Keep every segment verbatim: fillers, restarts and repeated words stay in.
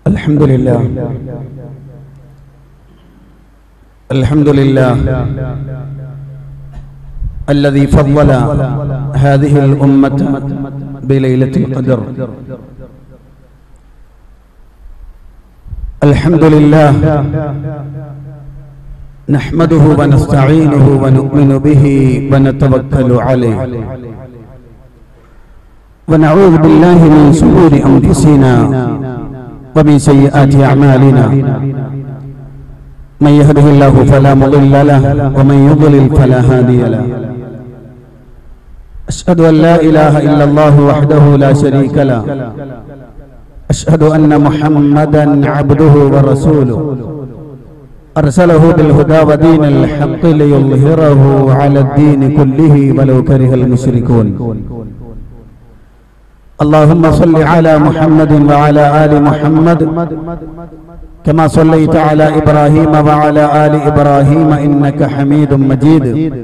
الحمد لله الحمد لله الذي فضل هذه الأمة بليلة القدر. الحمد لله نحمده ونستعينه ونؤمن به ونتوكل عليه ونعوذ بالله من شرور أنفسنا ومن سيئات أعمالنا. من يهده الله فلا مضل له ومن يضلل فلا هادي له. أشهد أن لا إله إلا الله وحده لا شريك له. أشهد أن محمدا عبده ورسوله أرسله بالهدى ودين الحق ليظهره على الدين كله ولو كره المشركون. اللهم صل على محمد وعلى آل محمد كما صليت على إبراهيم وعلى آل إبراهيم إنك حميد مجيد.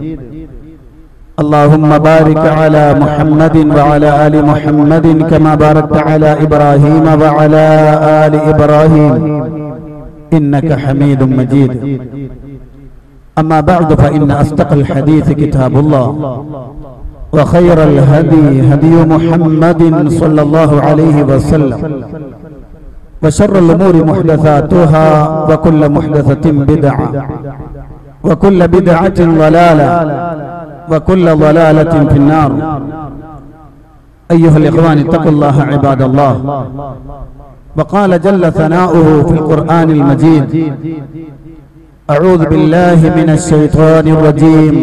اللهم بارك على محمد وعلى آل محمد كما باركت على إبراهيم وعلى آل إبراهيم إنك حميد مجيد. أما بعد فإن أصدق الحديث كتاب الله وخير الهدي هدي محمد صلى الله عليه وسلم وشر الأمور محدثاتها وكل محدثة بدعة وكل بدعة ضلالة وكل ضلالة في النار. أيها الإخوان اتقوا الله عباد الله. وقال جل ثناؤه في القرآن المجيد: أعوذ بالله من الشيطان الرجيم.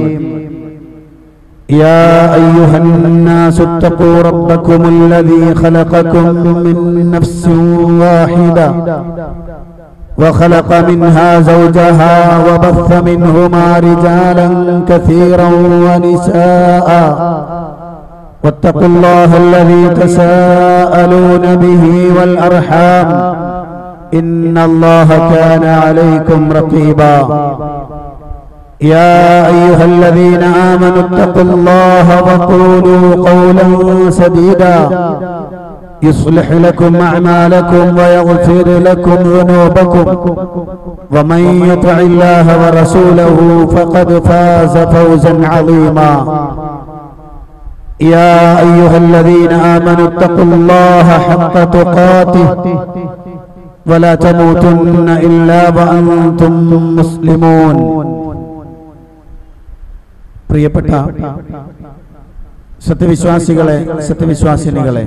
يا أيها الناس اتقوا ربكم الذي خلقكم من نفس واحدة وخلق منها زوجها وبث منهما رجالا كثيرا ونساء واتقوا الله الذي تساءلون به والأرحام إن الله كان عليكم رقيبا. يا أيها الذين آمنوا اتقوا الله وقولوا قولا سديدا يصلح لكم أعمالكم ويغفر لكم ذنوبكم ومن يطع الله ورسوله فقد فاز فوزا عظيما. يا أيها الذين آمنوا اتقوا الله حق تقاته ولا تموتن إلا وأنتم مسلمون. പ്രിയപ്പെട്ട സത്യവിശ്വാസികളെ, സത്യവിശ്വാസിനികളെ,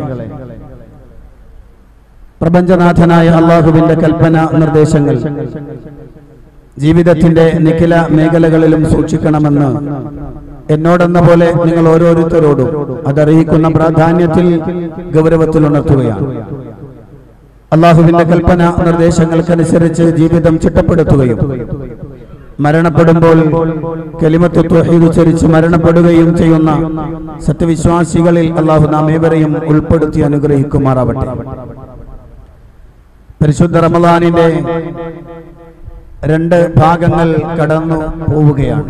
പ്രപഞ്ചനാഥനായ അല്ലാഹുവിന്റെ കൽപ്പന നിർദ്ദേശങ്ങൾ ജീവിതത്തിന്റെ നിഖില മേഖലകളിലും സൂക്ഷിക്കണമെന്ന് എന്നോടെന്ന പോലെ നിങ്ങൾ ഓരോരുത്തരോടും അതറിയിക്കുന്ന പ്രാധാന്യത്തിൽ ഗൗരവത്തിൽ ഉണർത്തുകയാണ്. അല്ലാഹുവിന്റെ കൽപ്പന നിർദ്ദേശങ്ങൾക്കനുസരിച്ച് ജീവിതം ചിട്ടപ്പെടുത്തുകയും മരണപ്പെടുമ്പോൾ കലിമത്ത് തൗഹീദ് ഉച്ചരിച്ച് മരണപ്പെടുകയും ചെയ്യുന്ന സത്യവിശ്വാസികളിൽ അല്ലാഹു നാം ഏവരെയും ഉൾപ്പെടുത്തി അനുഗ്രഹിക്കുമാറാവട്ടെ. പരിശുദ്ധ റമളാനിന്റെ രണ്ട് ഭാഗങ്ങൾ കടന്നു പോവുകയാണ്.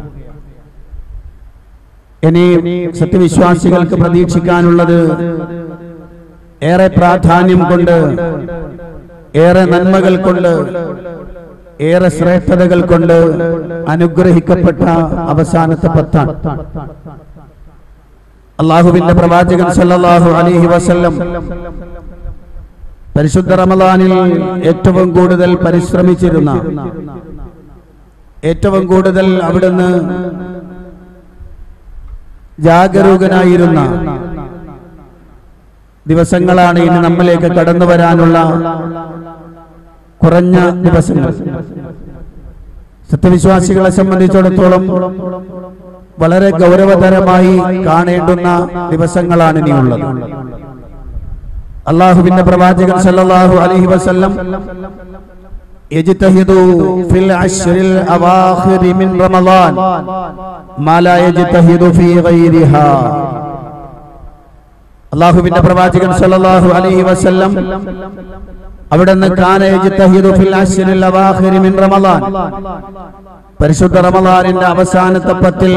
ഇനി സത്യവിശ്വാസികൾക്ക് പ്രതീക്ഷിക്കാനുള്ളത് ഏറെ പ്രാധാന്യം കൊണ്ട്, ഏറെ നന്മകൾ കൊണ്ട്, ഏറെ ശ്രേഷ്ഠതകൾ കൊണ്ട് അനുഗ്രഹിക്കപ്പെട്ട അവസാനത്തെ പത്താണ്. അല്ലാഹുവിന്റെ പ്രവാചകൻ സല്ലല്ലാഹു അലൈഹി വസല്ലം പരിശുദ്ധ റമളാനിൽ ഏറ്റവും കൂടുതൽ പരിശ്രമിച്ചിരുന്ന, ഏറ്റവും കൂടുതൽ അവിടുന്ന് ജാഗരൂകനായിരുന്ന ദിവസങ്ങളാണ് ഇനി നമ്മിലേക്ക് കടന്നു വരാനുള്ള കുറഞ്ഞ ദിവസങ്ങൾ. സത്യവിശ്വാസികളെ സംബന്ധിച്ചിടത്തോളം വളരെ ഗൗരവതരമായി കാണേണ്ടുന്ന ദിവസങ്ങളാണ് ഇനിയുള്ളത്. അല്ലാഹുവിന്റെ പ്രവാചകൻ സല്ലല്ലാഹു അലൈഹി വസല്ലം യജ്തഹിദു ഫിൽ അശ്റിൽ അവാഖിരി മിൻ റമളാൻ മാ ലാ യജ്തഹിദു ഫീ ഗൈരിഹാ. അല്ലാഹുവിന്റെ പ്രവാചകൻ സല്ലല്ലാഹു അലൈഹി വസല്ലം അവിടുന്ന് കാന യജ്തഹിദു ഫിൽ അശ്റിൽ അവാഖിരി മിൻ റമളാൻ, പരിശുദ്ധ റമളാനിന്റെ അവസാനത്തെ പത്തിൽ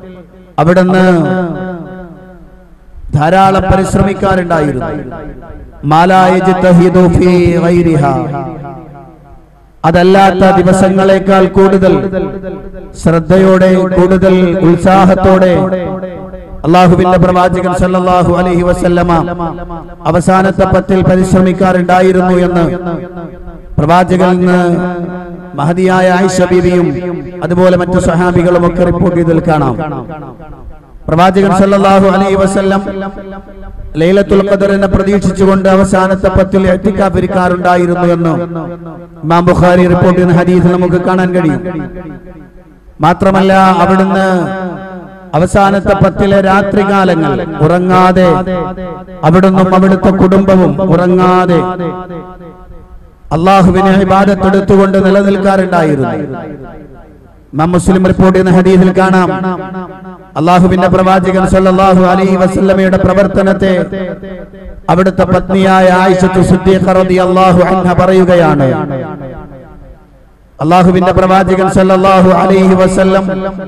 അവിടുന്ന് ധാരാളം പരിശ്രമിക്കാറുണ്ടായിരുന്നു. മാ ലാ യജ്തഹിദു ഫീ ഗൈരിഹാ, അതല്ലാത്ത ദിവസങ്ങളെക്കാൾ കൂടുതൽ ശ്രദ്ധയോടെ, കൂടുതൽ ഉത്സാഹത്തോടെ അല്ലാഹുവിന്റെ പ്രവാചകൻ സല്ലല്ലാഹു അലൈഹി വസല്ലമ അവസാനത്തെ പത്തിൽ പരിശ്രമിക്കാറുണ്ടായിരുന്നു എന്ന് പ്രവാചകനിൽ നിന്ന് മഹദിയായ ആയിഷ ബീവിയും അതുപോലെ മറ്റു സഹാബികളും ഒക്കെ റിപ്പോർട്ട് ചെയ്തതിൽ കാണാം. പ്രവാചകൻ സല്ലല്ലാഹു അലൈഹി വസല്ലം ലൈലത്തുൽ ഖദറിനെ പ്രതീക്ഷിച്ചുകൊണ്ട് അവസാനത്തെ പത്തിൽ ഇഅ്തികാഫ് ഇരിക്കാറുണ്ടായിരുന്നു എന്ന് ഇമാം ബുഖാരി റിപ്പോർട്ട് ചെയ്യുന്ന ഹദീസിൽ നമുക്ക് കാണാൻ കഴിയും. മാത്രമല്ല, അവിടുന്ന് അവസാനത്തെ പത്തിലെ രാത്രികാലങ്ങൾ ഉറങ്ങാതെ, അവിടുന്നും അവിടുത്തെ കുടുംബവും ഉറങ്ങാതെ അള്ളാഹുവിനെ ഇബാദത്ത് എടുത്തുകൊണ്ട് നിലനിൽക്കാറുണ്ടായിരുന്നു. ഇമാം മുസ്ലിം റിപ്പോർട്ട് ചെയ്യുന്ന ഹദീസിൽ കാണാം, അള്ളാഹുവിന്റെ പ്രവാചകൻ സല്ലല്ലാഹു അലൈഹി വസല്ലമയുടെ പ്രവർത്തനത്തെ അവിടുത്തെ പത്നിയായ ആയിഷത്തു സിദ്ദീഖ റളിയല്ലാഹു അൻഹ പറയുകയാണ്, അള്ളാഹുവിന്റെ പ്രവാചകൻ സല്ലല്ലാഹു അലൈഹി വസല്ലം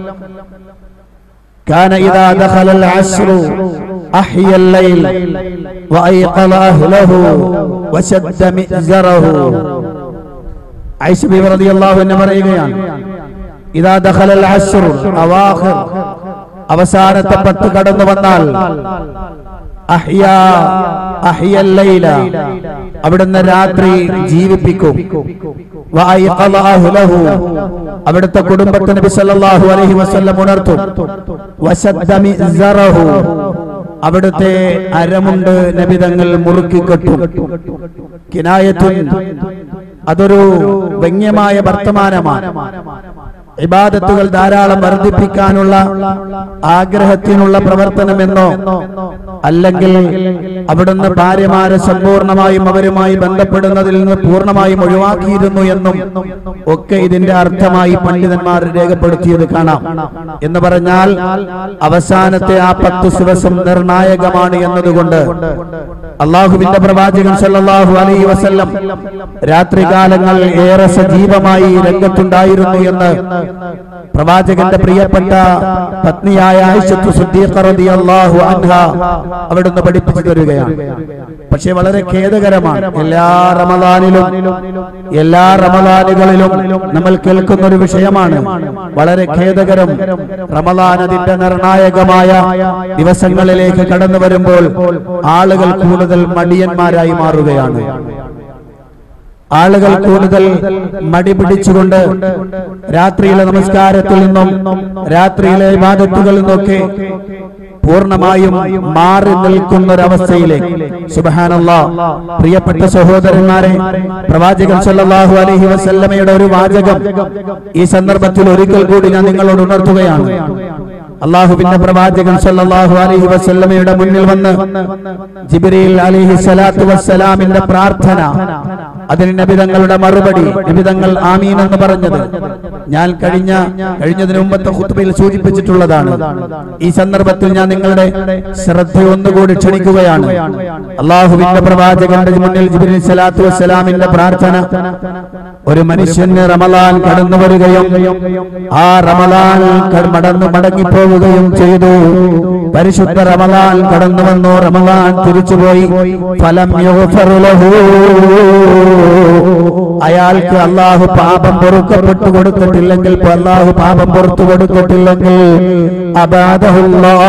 കാന ഇദാ ദഖലൽ അശ്റു അഹ്യൽ ലൈൽ വഅയ്ഖള അഹ്ലഹു വശദ്ദ മിഅ്സറഹു. ആയിഷ ബിബി റളിയല്ലാഹു അൻഹ പറയുകയാണ്, ഇദാ ദഖലൽ അശ്റു അവാഖിർ, അവസാനത്തെ പത്ത് കടന്നു വന്നാൽ അഹ്യാ അഹ്യൽ ലൈല, അവിടുന്ന് രാത്രി ജീവിപ്പിക്കും. വഅയ്ഖള അഹ്ലഹു, അവിടുത്തെ കുടുംബത്തെ നബി സല്ലല്ലാഹു അലൈഹി വസല്ലം ഉണർത്തും. വശദ്ദ മിഅ്സറഹു, അവിടുത്തെ അരമുണ്ട് നബി തങ്ങൾ മുറുക്കി കെട്ടും. കിനായത്തുൻ, അതൊരു വ്യംഗ്യമായ വർത്തമാനമാണ്. ഇബാദത്തുകൾ ധാരാളം വർദ്ധിപ്പിക്കാനുള്ള ആഗ്രഹത്തിനുള്ള പ്രവർത്തനമെന്നോ അല്ലെങ്കിൽ അവിടുന്ന് ഭാര്യമാരെ സമ്പൂർണമായും അവരുമായി ബന്ധപ്പെടുന്നതിൽ നിന്ന് പൂർണ്ണമായും ഒഴിവാക്കിയിരുന്നു എന്നും ഒക്കെ ഇതിന്റെ അർത്ഥമായി പണ്ഡിതന്മാർ രേഖപ്പെടുത്തിയത് കാണാം. എന്ന് പറഞ്ഞാൽ അവസാനത്തെ ആ പത്ത് ദിവസം നിർണായകമാണ് എന്നതുകൊണ്ട് അള്ളാഹുവിന്റെ പ്രവാചകൻ സല്ലല്ലാഹു അലൈഹി വസല്ലം രാത്രികാലങ്ങൾ ഏറെ സജീവമായി രംഗത്തുണ്ടായിരുന്നു എന്ന് പ്രവാചകന്റെ പ്രിയപ്പെട്ട പത്നിയായ ആയിഷത്തു സിദ്ദീഖ റളിയല്ലാഹു അൻഹ അവിടുന്ന് പഠിപ്പിച്ചു തരികയാണ്. പക്ഷേ വളരെ ഖേദകരമാണ്, എല്ലാ റമദാനിലും എല്ലാ റമദാനുകളിലും നമ്മൾ കേൾക്കുന്ന ഒരു വിഷയമാണ്. വളരെ ഖേദകരം, റമദാൻ അതിന്റെ നിർണായകമായ ദിവസങ്ങളിലേക്ക് കടന്നു വരുമ്പോൾ ആളുകൾ കൂടുതൽ മടിയന്മാരായി മാറുകയാണ്. ആളുകൾ കൂടുതൽ മടി പിടിച്ചുകൊണ്ട് രാത്രിയിലെ നമസ്കാരത്തിൽ നിന്നും രാത്രിയിലെ ഇബാദത്തുകളിൽ നിന്നൊക്കെ പൂർണ്ണമായും മാറി നിൽക്കുന്ന ഒരവസ്ഥയിലേക്ക്. സുബ്ഹാനല്ലാഹ്, പ്രിയപ്പെട്ട സഹോദരന്മാരെ, പ്രവാചകൻ സല്ലല്ലാഹു അലൈഹി വസല്ലമയുടെ ഒരു വാചകം ഈ സന്ദർഭത്തിൽ ഒരിക്കൽ കൂടി ഞാൻ നിങ്ങളോട് ഉണർത്തുകയാണ്. അള്ളാഹുവിന്റെ പ്രവാചകൻ സല്ലല്ലാഹു അലൈഹി വസല്ലമയുടെ മുന്നിൽ വന്ന് ജിബ്രീൽ അലൈഹി സ്വലാത്തു വസ്സലാമിന്റെ പ്രാർത്ഥന, അതിന് നബി തങ്ങളുടെ മറുപടി, നബി തങ്ങൾ ആമീൻ എന്ന് പറഞ്ഞത് ഞാൻ കഴിഞ്ഞ കഴിഞ്ഞതിന് മുമ്പത്തെ ഖുത്ബയിൽ സൂചിപ്പിച്ചിട്ടുള്ളതാണ്. ഈ സന്ദർഭത്തിൽ ഞാൻ നിങ്ങളുടെ ശ്രദ്ധ ഒന്നുകൂടി ക്ഷണിക്കുകയാണ്. അള്ളാഹുവിന്റെ പ്രവാചകന്റെ മുന്നിൽ ജിബ്രീൽ സ്വലാത്തു വസ്സലാമിന്റെ പ്രാർത്ഥന, ഒരു മനുഷ്യന് റമളാൻ കടന്നു വരികയും ആ റമളാൻ മടന്നു മടങ്ങിപ്പോവുകയും ചെയ്തു. പരിശുദ്ധ റമളാൻ കടന്നു വന്നു, റമളാൻ തിരിച്ചുപോയി. ഫലം യുഗ്ഫറു ലഹു, അയാൾക്ക് അല്ലാഹു പാപം പൊറുക്കപ്പെട്ടു കൊടുത്തിട്ടില്ലെങ്കിൽ, അല്ലാഹു പാപം പുറത്തു കൊടുത്തിട്ടില്ലെങ്കിൽ അബാദഹുല്ലാഹ്,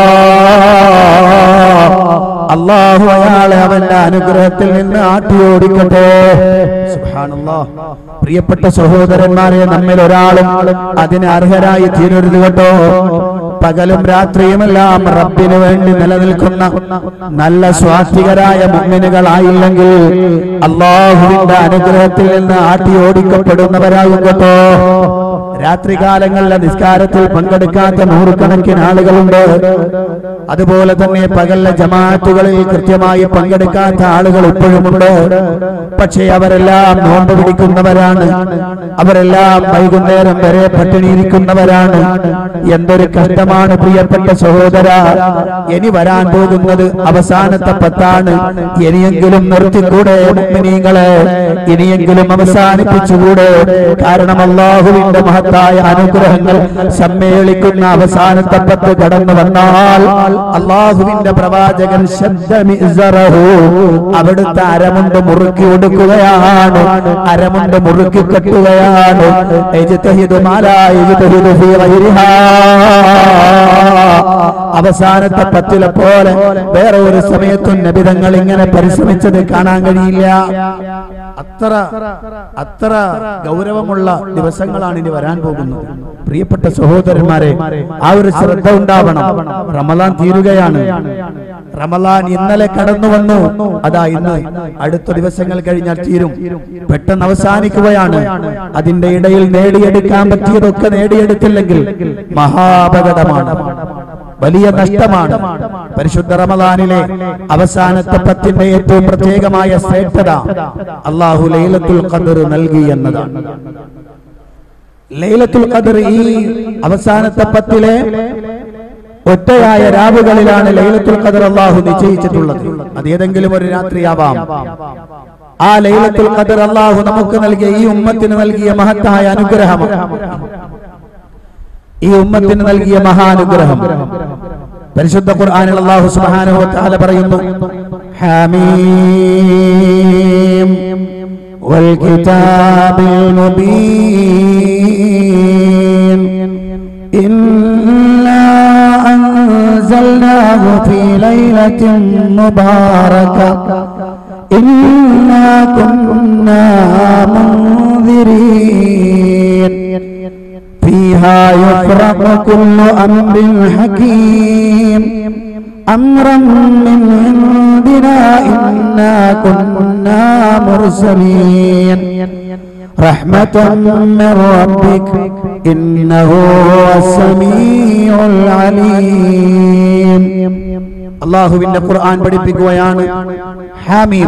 അല്ലാഹു അയാളെ അവന്റെ അനുഗ്രഹത്തിൽ നിന്ന് ആട്ടിയോടിക്കട്ടെ. സുബ്ഹാനല്ലാഹ്. പ്രിയപ്പെട്ട സഹോദരന്മാരെ, നമ്മിൽ ഒരാളും അതിന് അർഹരായി തീരരുത് കേട്ടോ. പകലും രാത്രിയുമെല്ലാം റബ്ബിന് വേണ്ടി നിലനിൽക്കുന്ന നല്ല സ്വാത്വികരായ മുഅ്മിനുകളായില്ലെങ്കിൽ അല്ലാഹുവിന്റെ അനുഗ്രഹത്തിൽ നിന്ന് ആട്ടി ഓടിക്കപ്പെടുന്നവരാകും കേട്ടോ. രാത്രികാലങ്ങളിലെ നിസ്കാരത്തിൽ പങ്കെടുക്കാത്ത നൂറുകണക്കിന് ആളുകളുണ്ട്. അതുപോലെ തന്നെ പകലിലെ ജമാഅത്തുകളിൽ കൃത്യമായി പങ്കെടുക്കാത്ത ആളുകൾ ഇപ്പോഴുമുണ്ട്. പക്ഷേ അവരെല്ലാം നോമ്പ് പിടിക്കുന്നവരാണ്, അവരെല്ലാം വൈകുന്നേരം വരെ പട്ടിണിയിരിക്കുന്നവരാണ്. എന്തൊരു കഷ്ടമാണ് ഘട്ടമാണ് പ്രിയപ്പെട്ട സഹോദര. ഇനി വരാൻ പോകുന്നത് അവസാനത്തെ പത്താണ്. ഇനിയെങ്കിലും നിർത്തിക്കൂടെ മുഅ്മിനീങ്ങളെ? ഇനിയെങ്കിലും അവസാനിപ്പിച്ചുകൂടെ? കാരണം അല്ലാഹുവിന്റെ മഹത്തായ അനുഗ്രഹങ്ങൾ സമ്മേളിക്കുന്ന അവസാനത്തെ പത്ത് കടന്നു വന്നാൽ അല്ലാഹുവിന്റെ പ്രവാചകൻ ശബ്ദമിസ്റഹു അവിടുത്തെ അരമുണ്ട് മുറുക്കി ഒടുക്കുകയാണ്, അരമുണ്ട് മുറുക്കി കെട്ടുകയാണ്. യജ്തഹിദു മാലാ യജ്തഹിദു ഫീ ഗൈരിഹാ. അവസാനത്തെ പത്തിലെ പോലെ വേറെ ഒരു സമയത്തും നബിതങ്ങൾ ഇങ്ങനെ പരിശ്രമിച്ചത് കാണാൻ കഴിയില്ല. അത്ര അത്ര ഗൗരവമുള്ള ദിവസങ്ങളാണ് ഇനി വരാൻ പോകുന്നത്. പ്രിയപ്പെട്ട സഹോദരന്മാരെ, ആ ഒരു ശ്രദ്ധ ഉണ്ടാവണം. റമളാൻ തീരുകയാണ്. റമളാൻ ഇന്നലെ കടന്നു വന്നു, അതാ ഇന്ന് അടുത്ത ദിവസങ്ങൾ കഴിഞ്ഞാൽ തീരും. പെട്ടെന്ന് അവസാനിക്കുകയാണ്. അതിന്റെ ഇടയിൽ നേടിയെടുക്കാൻ പറ്റിയതൊക്കെ നേടിയെടുത്തില്ലെങ്കിൽ മഹാപകടമാണ്, വലിയ നഷ്ടമാണ്. പരിശുദ്ധ റമളാനിലെ അവസാനത്തെ പത്തിന്റെ ഏറ്റവും പ്രത്യേകമായ ശ്രേഷ്ഠത അല്ലാഹു ലൈലത്തുൽ ഖദ്ർ നൽകി എന്നതാണ്. ലൈലത്തുൽ ഖദ്ർ ഈ അവസാനത്തെ പത്തിലെ ഒറ്റയായ രാവുകളിലാണ് ലൈലത്തുൽ ഖദ്ർ അല്ലാഹു നിശ്ചയിച്ചിട്ടുള്ളത്. അത് ഏതെങ്കിലും ഒരു രാത്രിയാവാം. ആ ലൈലത്തുൽ ഖദ്ർ അല്ലാഹു നമുക്ക് നൽകിയ, ഈ ഉമ്മത്തിന് നൽകിയ മഹത്തായ അനുഗ്രഹമാണ്. ഈ ഉമ്മത്തിന് നൽകിയ മഹാനുഗ്രഹം പരിശുദ്ധ ഖുർആനിൽ അല്ലാഹു സുബ്ഹാനഹു വ തആല പറയുന്നു, ഹാമീം വൽ കിതാബിൽ മുബീൻ ഇന്നാ അൻസൽനാഹു ഫീ ലൈലത്തിൻ മുബാറക ഇന്നാ കുന്നാ മുൻദിരീൻ فيها يفرق كل أمر حكيم أمرا من عندنا إنا كنا مرسلين رحمة من ربك إنه هو السميع العليم. അല്ലാഹുവിന്റെ ഖുർആൻ പഠിപ്പിക്കുകയാണ്, ഹാമീം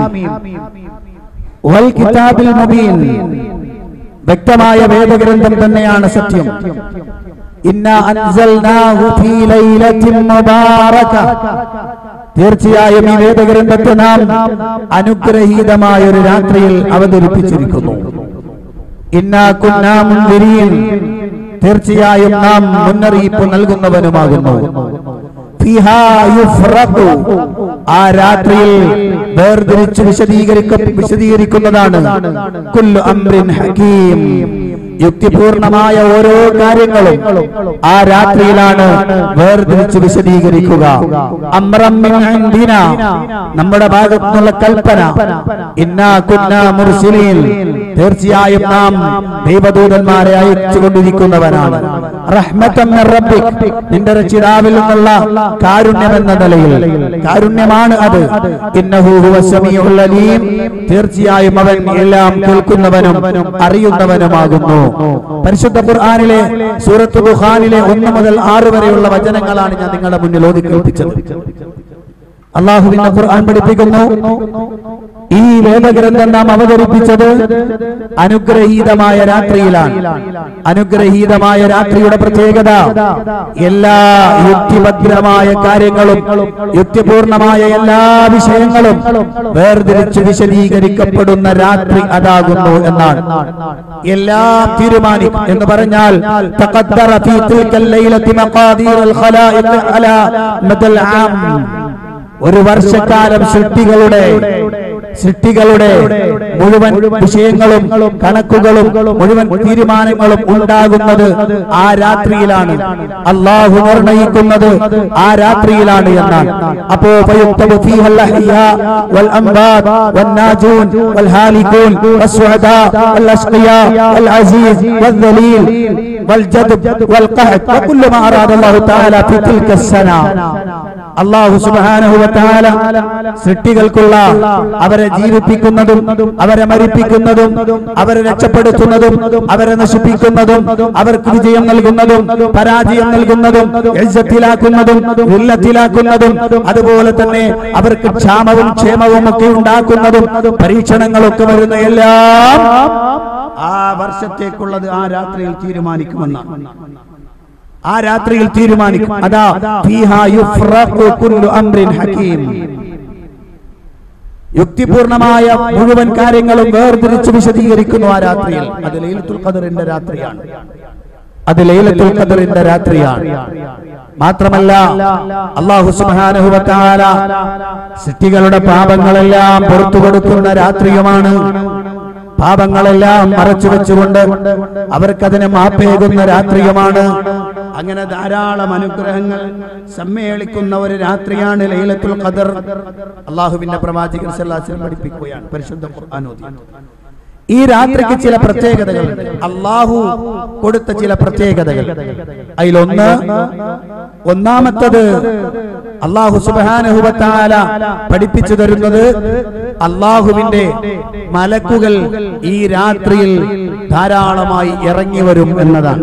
വൽ കിതാബിൽ മുബീൻ, വ്യക്തമായ വേദഗ്രന്ഥം തന്നെയാണ് സത്യം. ഇന്നാ അൻസൽനാഹു ഫീ ലൈലത്തിൻ മുബാറക, തീർച്ചയായും ഈ വേദഗ്രന്ഥത്തെ നാം അനുഗ്രഹീതമായ ഒരു രാത്രിയിൽ അവതരിപ്പിച്ചിരിക്കുന്നു. ഇന്നാ കുന്നാ മുൻദിരീൻ, തീർച്ചയായും നാം മുന്നറിയിപ്പ് നൽകുന്നവനുമാകുന്നു. ഫീഹാ യുഫ്റഖു, ആ രാത്രിയിൽ വേർതിരിച്ച് വിശദീകരിക്ക വിശദീകരിക്കുന്നതാണ് കുല്ലു അംറിൻ ഹകീം, യുക്തിപൂർണമായ ഓരോ കാര്യങ്ങളും ആ രാത്രിയിലാണ് വേർതിരിച്ച് വിശദീകരിക്കുക. അംറം മിൻ ഇൻദിനാ, നമ്മുടെ ഭാഗത്തു നിന്നുള്ള കൽപ്പന. ഇന്നാ കുന്നാ മുർസിലീൻ, തീർച്ചയായും നാം ദൈവദൂതന്മാരെ അയച്ചുകൊണ്ടിരിക്കുന്നവനാണ്. റഹ്മത്തൻ മിർ റബ്ബിക്, നിന്റെ രക്ഷിതാവിൽ നിന്നുള്ള കാരുണ്യമെന്ന നിലയിൽ, കാരുണ്യമാണ് അത്. ഇന്നഹു ഹുവസ് സമീഉൽ അലീം, തീർച്ചയായും അവൻ എല്ലാം കേൾക്കുന്നവനും അറിയുന്നവനുമാകുന്നു. പരിശുദ്ധ ഖുർആനിലെ സൂറത്ത് ദുഖാനിലെ ഒന്ന് മുതൽ ആറ് വരെയുള്ള വചനങ്ങളാണ് ഞാൻ നിങ്ങളുടെ മുന്നിൽ ഓതി കേൾപ്പിച്ചത്. അല്ലാഹുവിന്റെ ഖുർആൻ പഠിപ്പിക്കുന്നു, ഈ വേദഗ്രന്ഥം നാം അവതരിപ്പിച്ചത് അനുഗ്രഹീതമായ രാത്രിയിലാണ്. അനുഗ്രഹീതമായ രാത്രിയുടെ പ്രത്യേകത, എല്ലാ യുക്തിഭദ്രമായ കാര്യങ്ങളും യുക്തിപൂർണമായ എല്ലാ വിഷയങ്ങളും വേർതിരിച്ച് വിശദീകരിക്കപ്പെടുന്ന രാത്രി അതാകുന്നു എന്നാണ്. എല്ലാം തീരുമാനിക്കും എന്ന് പറഞ്ഞാൽ തഖദ്ദറ ഫീ തിൽക്കൽ ലൈലത്തി മഖാദീറുൽ ഖലായിഖ് അലാ മദൽ ആം, ഒരു വർഷക്കാലം സൃഷ്ടികളുടെ സൃഷ്ടികളുടെ മുഴുവൻ വിഷയങ്ങളും കണക്കുകളും മുഴുവൻ തീരുമാനങ്ങളും ഉണ്ടാകുന്നത് ആ രാത്രിയിലാണ്. അല്ലാഹു നിർണയിക്കുന്നത് ആ രാത്രിയിലാണ് എന്നാണ്. അപ്പോ ഫയുക്തബു ഫീഹൽ അഹ്യാ വൽ അംവാത് വൻ നാജൂൻ വൽ ഹാലികൂൻ വസ്സുഅദാ വൽ അശ്ഖിയാ വൽ അസീസ് വൽ ദലീൽ വൽ ജദ്ബ് വൽ ഖഹ്ത് വകുല്ലു മാ അറാദ അല്ലാഹു തആല ഫീ തിൽക അസ്സന. അല്ലാഹു സുബ്ഹാനഹു വ തആല സൃഷ്ടികൾക്കുള്ള അവരെ ജീവിപ്പിക്കുന്നതും അവരെ മരിപ്പിക്കുന്നതും അവരെ രക്ഷപ്പെടുത്തുന്നതും അവരെ നശിപ്പിക്കുന്നതും അവർക്ക് വിജയം നൽകുന്നതും പരാജയം നൽകുന്നതും ഇസ്സത്തിലാക്കുന്നതും ഉല്ലത്തിലാക്കുന്നതും അതുപോലെ തന്നെ അവർക്ക് ക്ഷാമവും ക്ഷേമവും ഒക്കെ ഉണ്ടാക്കുന്നതും പരീക്ഷണങ്ങളൊക്കെ വരുന്ന എല്ലാം ആ വർഷത്തേക്കുള്ളത് ആ രാത്രിയിൽ തീരുമാനിക്കുമെന്നാണ്. ആ രാത്രിയിൽ തീരുമാനിക്കും. അതാ ഫീഹാ യുഫ്റഖു കുല്ലു അംറിൻ ഹകീം. യുക്തിപൂർണമായ മുഴുവൻ കാര്യങ്ങളും വേർതിരിച്ച് വിശദീകരിക്കുന്നു ആ രാത്രിയിൽ. അത് ലൈലത്തുൽ ഖദറിന്റെ രാത്രിയാണ്. അത് ലൈലത്തുൽ ഖദറിന്റെ രാത്രിയാണ്. മാത്രമല്ല അല്ലാഹു സുബ്ഹാനഹു വ തആല സൃഷ്ടികളുടെ പാപങ്ങളെല്ലാം പുറത്തു കൊടുക്കുന്ന രാത്രിയുമാണ്. പാപങ്ങളെല്ലാം മറച്ചു വെച്ചുകൊണ്ട് അവർക്കതിനെ മാപ്പേകുന്ന രാത്രിയുമാണ്. അങ്ങനെ ധാരാളം അനുഗ്രഹങ്ങൾ സമ്മേളിക്കുന്ന ഒരു രാത്രിയാണ് ലൈലത്തുൽ ഖദർ. അല്ലാഹുവിന്റെ പ്രവാചകൻ സല്ലല്ലാഹു അലൈഹി വസല്ലം പഠിപ്പിക്കുകയാണ് പരിശുദ്ധ ഖുർആൻ ഓതി. ഈ രാത്രിക്ക് ചില പ്രത്യേകതകളുണ്ട്. അല്ലാഹു കൊടുത്ത ചില പ്രത്യേകതകൾ. അതിലൊന്ന് ഒന്നാമത്തത് അല്ലാഹു സുബ്ഹാനഹു വ തആല പഠിപ്പിച്ചു തരുന്നത് അല്ലാഹുവിന്റെ മലക്കുകൾ ഈ രാത്രിയിൽ ധാരാളമായി ഇറങ്ങി വരും എന്നതാണ്.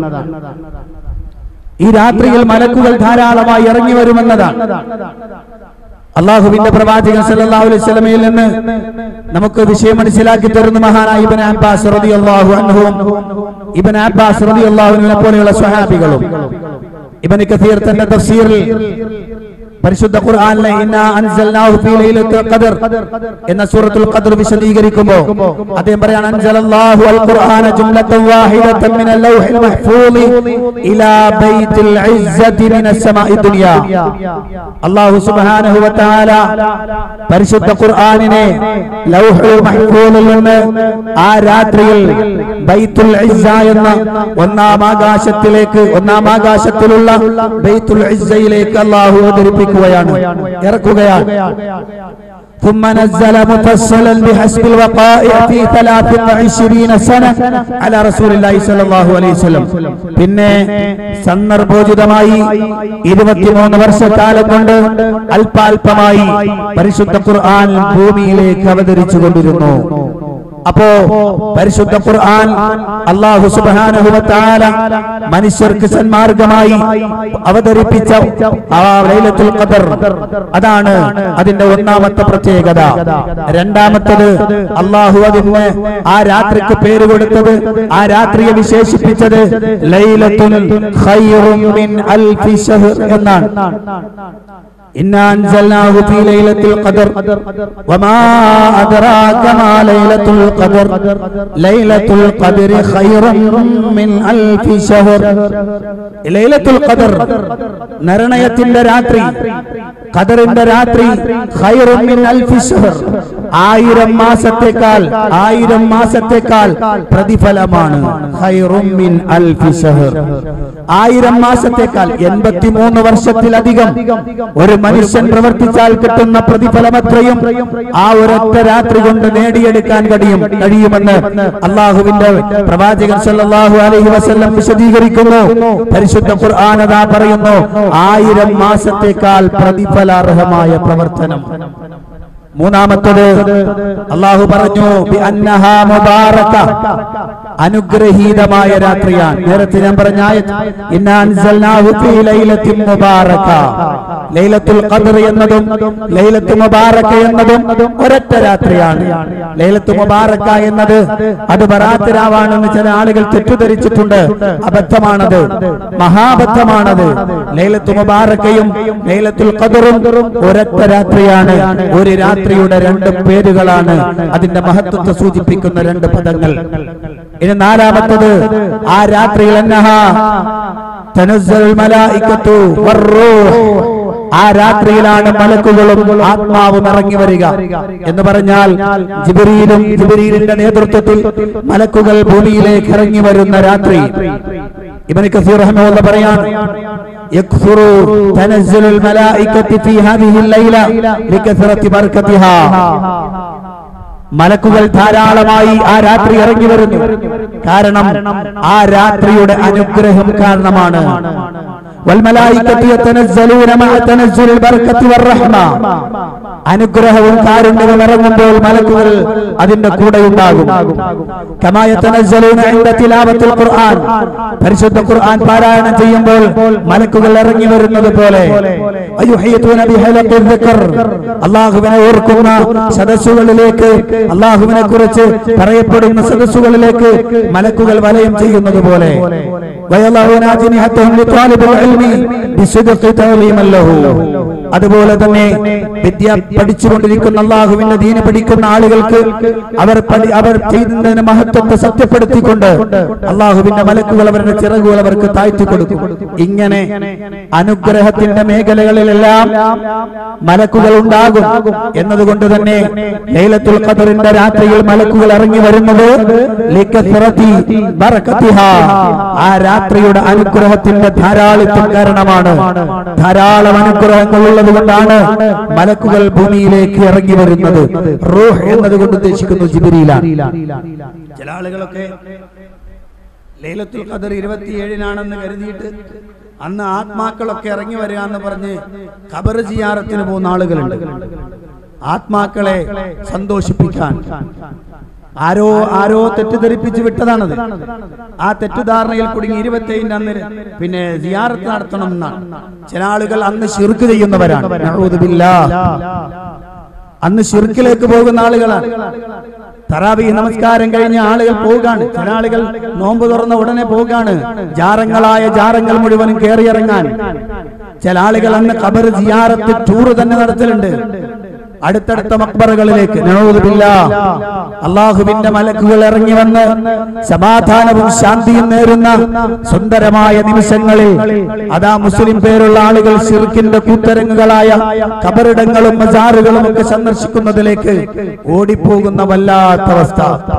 ഈ രാത്രിയിൽ മലക്കുകൾ ധാരാളമായി ഇറങ്ങി വരുമെന്നതാണ്. അല്ലാഹുവിന്റെ പ്രവാചകൻ സല്ലല്ലാഹു അലൈഹി വസല്ലമയിൽ നിന്ന് നമുക്ക് വിഷയം മനസ്സിലാക്കി തരുന്ന മഹാനായ ഇബ്നു അബ്ബാസ് റളിയല്ലാഹു അൻഹുവും ഇബ്നു അബ്ബാസ് റളിയല്ലാഹു അൻഹുവിനെ പോലെയുള്ള സ്വഹാബികളും ഇബ്നു കസീർ തന്റെ തഫ്സീറിൽ പരിശുദ്ധ ഖുർആനിലെ ഇന്നാ അൻസൽനാഹു ഫീ ലൈലത്തുൽ ഖദർ എന്ന സൂറത്തുൽ ഖദർ വിശദീകരിക്കുമ്പോൾ അദ്ദേഹം പറയാണ് അൻസലല്ലാഹു അൽ ഖുർആന ജുംലതൻ വാഹിദതൻ മിനൽ ലൗഹിൽ മഹ്ഫൂളി ഇലാ ബൈത്തിൽ ഇസ്സതി മിനസ് സമാഇ ദുനിയ. അല്ലാഹു സുബ്ഹാനഹു വ തആല പരിശുദ്ധ ഖുർആനിനെ ലൗഹുൽ മഹ്ഫൂളിൽ നിന്ന് ആ രാത്രിയിൽ ബൈത്തുൽ ഇസ്സ എന്ന ഒന്നാം ആകാശത്തിലേക്ക് ഒന്നാം ആകാശത്തിലുള്ള ബൈത്തുൽ ഇസ്സയിലേക്ക് അല്ലാഹു അവതരിപ്പിക്കും ഇറക്കുകയാണ്. ثم نزل مفصلا بحسب الوقائع في ثلاث وعشرين سنة على رسول الله صلى الله عليه وسلم. പിന്നെ സന്ദർഭോചിതമായി ഇരുപത്തിമൂന്ന് വർഷക്കാലം കൊണ്ട് അല്പാൽപമായി പരിശുദ്ധ ഖുർആൻ ഭൂമിയിലേക്ക് അവതരിച്ചു കൊണ്ടിരുന്നു. അപ്പോ പരിശുദ്ധ ഖുർആൻ അല്ലാഹു സുബ്ഹാനഹു വ തആല മനുഷ്യർക്ക് സന്മാർഗമായി അവതരിപ്പിച്ച ആ ലൈലത്തുൽ ഖദർ, അതാണ് അതിന്റെ ഒന്നാമത്തെ പ്രത്യേകത. രണ്ടാമത്തേത് അല്ലാഹു അതിന് ആ രാത്രിക്ക് പേര് കൊടുത്തത്, ആ രാത്രിയെ വിശേഷിപ്പിച്ചത് ലൈലത്തുൽ ഖൈറും മിൻ അൽഫി ശഹർ എന്നാണ്. ഇന്നാ അൻസൽനാഹു ഫീ ലൈലത്തുൽ ഖദർ വമാ അദ്റാക മാ ലൈലത്തുൽ ഖദർ ലൈലത്തുൽ ഖദരി ഖൈറും മിൻ അൽഫി ശഹർ. ലൈലത്തുൽ ഖദർ നിർണയത്തിന്റെ രാത്രി, ഖദറിന്റെ രാത്രി ഖൈറും മിൻ അൽഫി ശഹർ, ആയിരം മാസത്തേക്കാൾ ആയിരം മാസത്തേക്കാൾ പ്രതിഫലമാണ്. ഖൈറും മിൻ അൽഫി ശഹർ, ആയിരം മാസത്തേക്കാൾ എൺപത്തിമൂന്ന് വർഷത്തിലധികം ഒരു മനുഷ്യൻ പ്രവർത്തിച്ചാൽ കിട്ടുന്ന പ്രതിഫലമത്രയും ആ ഒരൊറ്റ രാത്രി കൊണ്ട് നേടിയെടുക്കാൻ കഴിയും കഴിയുമെന്ന് അല്ലാഹുവിന്റെ പ്രവാചകൻ സല്ലല്ലാഹു അലൈഹി വസല്ലം വിശദീകരിക്കുന്നു. പരിശുദ്ധ ഖുർആൻ അതാ പറയുന്നു, ആയിരം മാസത്തേക്കാൾ പ്രതിഫലാർഹമായ പ്രവർത്തനം. മൂന്നാമത്തേത് അല്ലാഹു പറഞ്ഞു ബിഅന്നഹാ മുബാറക, അനുഗ്രഹീതമായ രാത്രിയാണ്. നേരത്തെ ഞാൻ പറഞ്ഞ ആയത്ത് ഇന്നാ അൻസൽനാഹു ഫീ ലൈലത്തിൻ മുബാറക, ലൈലത്തുൽ ഖദർ എന്നതും ലൈലത്തുൽ മുബാറക എന്നതും ഒരൊറ്റ രാത്രിയാണ്. ലൈലത്തുൽ മുബാറക എന്നത് അത് ബറാത്ത് രാവാണെന്ന് ചില ആളുകൾ തെറ്റിദ്ധരിച്ചിട്ടുണ്ട്. അബദ്ധമാണത്, മഹാബദ്ധമാണത്. ലൈലത്തുൽ മുബാറകയും ലൈലത്തുൽ ഖദറും ഒരൊറ്റ രാത്രിയാണ്. ഒരു രാത്രിയുടെ രണ്ട് പേരുകളാണ്, അതിന്റെ മഹത്വത്തെ സൂചിപ്പിക്കുന്ന രണ്ട് പദങ്ങൾ. ഇനി നാലാമത്തത് ആ രാത്രിയിൽ അന്നഹാ തനസ്സലുൽ മലായികത്തു വറൂഹ്, ആ രാത്രിയിലാണ് മലക്കുകളും ആത്മാവും ഇറങ്ങി വരിക എന്ന് പറഞ്ഞാൽ ജിബ്രീലും ജിബ്രീലിന്റെ നേതൃത്വത്തിൽ മലക്കുകൾ ഭൂമിയിലേക്ക് ഇറങ്ങി വരുന്ന രാത്രി. ഇബ്നു കസീർ റഹിമഹുല്ലാഹ് പറയാണ് യക്ഫുറു തനസ്സുലുൽ മലായികത്തി ഫീ ഹാദിഹിൽ ലൈല ലികസറത്തി ബർക്കത്തിഹാ, മലക്കുകൾ ധാരാളമായി ആ രാത്രി ഇറങ്ങി വരുന്നു. കാരണം ആ രാത്രിയുടെ അനുഗ്രഹം കാരണമാണ്. വൽമലായികതു യതനസ്സലൂന മഅ തനസ്സുലിൽ ബർക്കത്തി വറഹ്മ. അനുഗ്രഹവും കാരുണ്യവും ഇറങ്ങുമ്പോൾ മലക്കുകൾ അതിന്റെ കൂടെ ഉണ്ടാകും. കമാ യതനസ്സലൂന ഇൻദ തിലാവത്തിൽ ഖുർആൻ, പരിശുദ്ധ ഖുർആൻ പാരായണം ചെയ്യുമ്പോൾ മലക്കുകൾ ഇറങ്ങി വരുന്നത് പോലെ. വയുഹീതൂന ബിഹലഖിൽ ദിക്ർ, അല്ലാഹുവിനെ ഓർക്കുന്ന സദസ്സുകളിലേക്ക്, അല്ലാഹുവിനെ കുറിച്ച് പറയപ്പെടുന്ന സദസ്സുകളിലേക്ക് മലക്കുകൾ വലയം ചെയ്യുന്നത് പോലെ. വയളഊന അജ്നിഹതഹും ലിതാലിബിൽ ഇൽമി ബിസിദ്ഖി തഅലീമൻ ലഹു, അതുപോലെ തന്നെ വിദ്യ പഠിച്ചുകൊണ്ടിരിക്കുന്ന അല്ലാഹുവിന്റെ ദീന പഠിക്കുന്ന ആളുകൾക്ക് അവർ അവർ ചെയ്യുന്നതിന് മഹത്വത്തെ സത്യപ്പെടുത്തിക്കൊണ്ട് അല്ലാഹുവിന്റെ മലക്കുകൾ അവരുടെ ചിറകുകൾ അവർക്ക് താഴ്ത്തി കൊടുക്കും. ഇങ്ങനെ അനുഗ്രഹത്തിന്റെ മേഖലകളിലെല്ലാം മലക്കുകൾ ഉണ്ടാകും. എന്നതുകൊണ്ട് തന്നെ ലൈലത്തുൽ ഖദറിന്റെ രാത്രിയിൽ മലക്കുകൾ ഇറങ്ങി വരുന്നത് ലികസ്റതി ബറകതിഹാ, ആ രാത്രിയുടെ അനുഗ്രഹത്തിന്റെ ധാരാളിത്തം കാരണമാണ്. ധാരാളം അനുഗ്രഹങ്ങൾ ഉള്ളത് കൊണ്ടാണ് മലക്കുകൾ ഭൂമിയിലേക്ക് ഇറങ്ങി വരുന്നത്. റൂഹ് എന്നതുകൊണ്ട് ഉദ്ദേശിക്കുന്നു ജിബ്രീലാണ്. ചില ആളുകളൊക്കെ ലൈലത്തുൽ ഖദർ ഇരുപത്തിയേഴിനാണെന്ന് കരുതിയിട്ട് അന്ന് ആത്മാക്കളൊക്കെ ഇറങ്ങി വരിക എന്ന് പറഞ്ഞ് ഖബർ സിയാറത്തിന് പോകുന്ന ആളുകളുണ്ട്. ആത്മാക്കളെ സന്തോഷിപ്പിക്കാൻ ആരോ ആരോ തെറ്റിദ്ധരിപ്പിച്ച് വിട്ടതാണത്. ആ തെറ്റിദ്ധാരണയിൽ കുടുങ്ങി ഇരുപത്തിയേഴിന്റെ അന്ന് പിന്നെ സിയാറത്ത് നടത്തണം എന്നാണ്. ചില ആളുകൾ അന്ന് ശിർക്ക് ചെയ്യുന്നവരാണ്. നഊദു ബില്ലാഹ്. അന്ന് ശിർക്കിലേക്ക് പോകുന്ന ആളുകളാണ്. തറാവീഹ് നമസ്കാരം കഴിഞ്ഞ ആളുകൾ പോവുകയാണ്. ചില ആളുകൾ നോമ്പ് തുറന്ന ഉടനെ പോവുകയാണ്, ജാറങ്ങളായ ജാറങ്ങൾ മുഴുവനും കയറിയിറങ്ങാൻ. ചില ആളുകൾ അന്ന് ഖബർ സിയാറത്ത് ടൂർ തന്നെ നടത്തലുണ്ട്, അടുത്തടുത്ത മക്ബറകളിലേക്ക്. നഊദു ബില്ലാഹ്. അല്ലാഹുവിന്റെ മലക്കുകൾ ഇറങ്ങി വന്ന് സമാധാനവും ശാന്തിയും നേരുന്ന സുന്ദരമായ നിമിഷങ്ങളിൽ അതാ മുസ്ലിം പേരുള്ള ആളുകൾ ശിർക്കിന്റെ കൂത്തരങ്ങുകളായ ഖബറിടങ്ങളും മസാറുകളും ഒക്കെ സന്ദർശിക്കുന്നതിലേക്ക് ഓടിപ്പോകുന്ന വല്ലാത്ത അവസ്ഥ.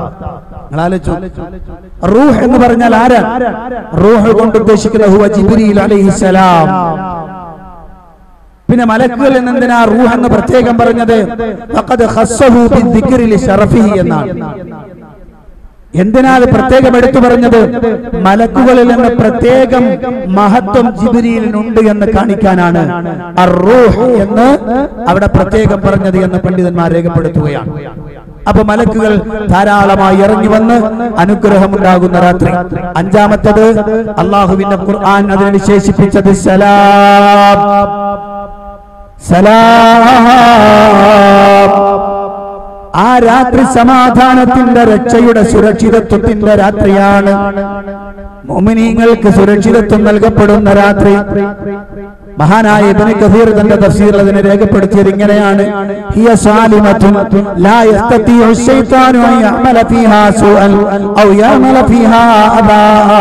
റൂഹ് എന്ന് പറഞ്ഞാൽ ആരാ? റൂഹ് കൊണ്ട് ഉദ്ദേശിക്കുന്ന ഹുവ ജിബ്രീൽ അലൈഹിസ്സലാം. പിന്നെ മലക്കുകൾ എന്തിനാ റൂഹ് എന്ന് പ്രത്യേകം പറഞ്ഞത്? ഫഖദ് ഖസ്സഹു ബിദ്ദിക്രി ലിശറഫിഹി എന്നാണ്. എന്തിനാ അത് പ്രത്യേകം എടുത്തു പറഞ്ഞത്? മലക്കുകളിൽ നിന്ന് പ്രത്യേകം മഹത്വം ജിബ്രീലിനുണ്ട് എന്ന് കാണിക്കാനാണ് അർ-റൂഹ് എന്ന് അവിടെ പ്രത്യേകം പറഞ്ഞത് എന്ന് പണ്ഡിതന്മാർ രേഖപ്പെടുത്തുകയാണ്. അപ്പൊ മലക്കുകൾ ധാരാളമായി ഇറങ്ങി വന്ന് അനുഗ്രഹമുണ്ടാകുന്ന രാത്രി. അഞ്ചാമത്തത് അല്ലാഹുവിന്റെ ഖുർആൻ അതിനെ വിശേഷിപ്പിച്ചത് സലാം. സലാം, ആ രാത്രി സമാധാനത്തിന്റെ, രക്ഷയുടെ, സുരക്ഷിതത്വത്തിന്റെ രാത്രിയാണ്. മുഅ്മിനീങ്ങൾക്ക് സുരക്ഷിതത്വം നൽകപ്പെടുന്ന രാത്രി. മഹാനായ ഇബ്നു കസീർ തന്റെ തഫ്സീറിൽ അതിനെ രേഖപ്പെടുത്തിയത് ഇങ്ങനെയാണ്: ഹിയ സാലിമത്തുൻ ലാ യസ്തതിഉ ശൈത്താനു അൻ യഅമല ഫീഹാ സൂഅൻ ഔ യഅമല ഫീഹാ അദാ.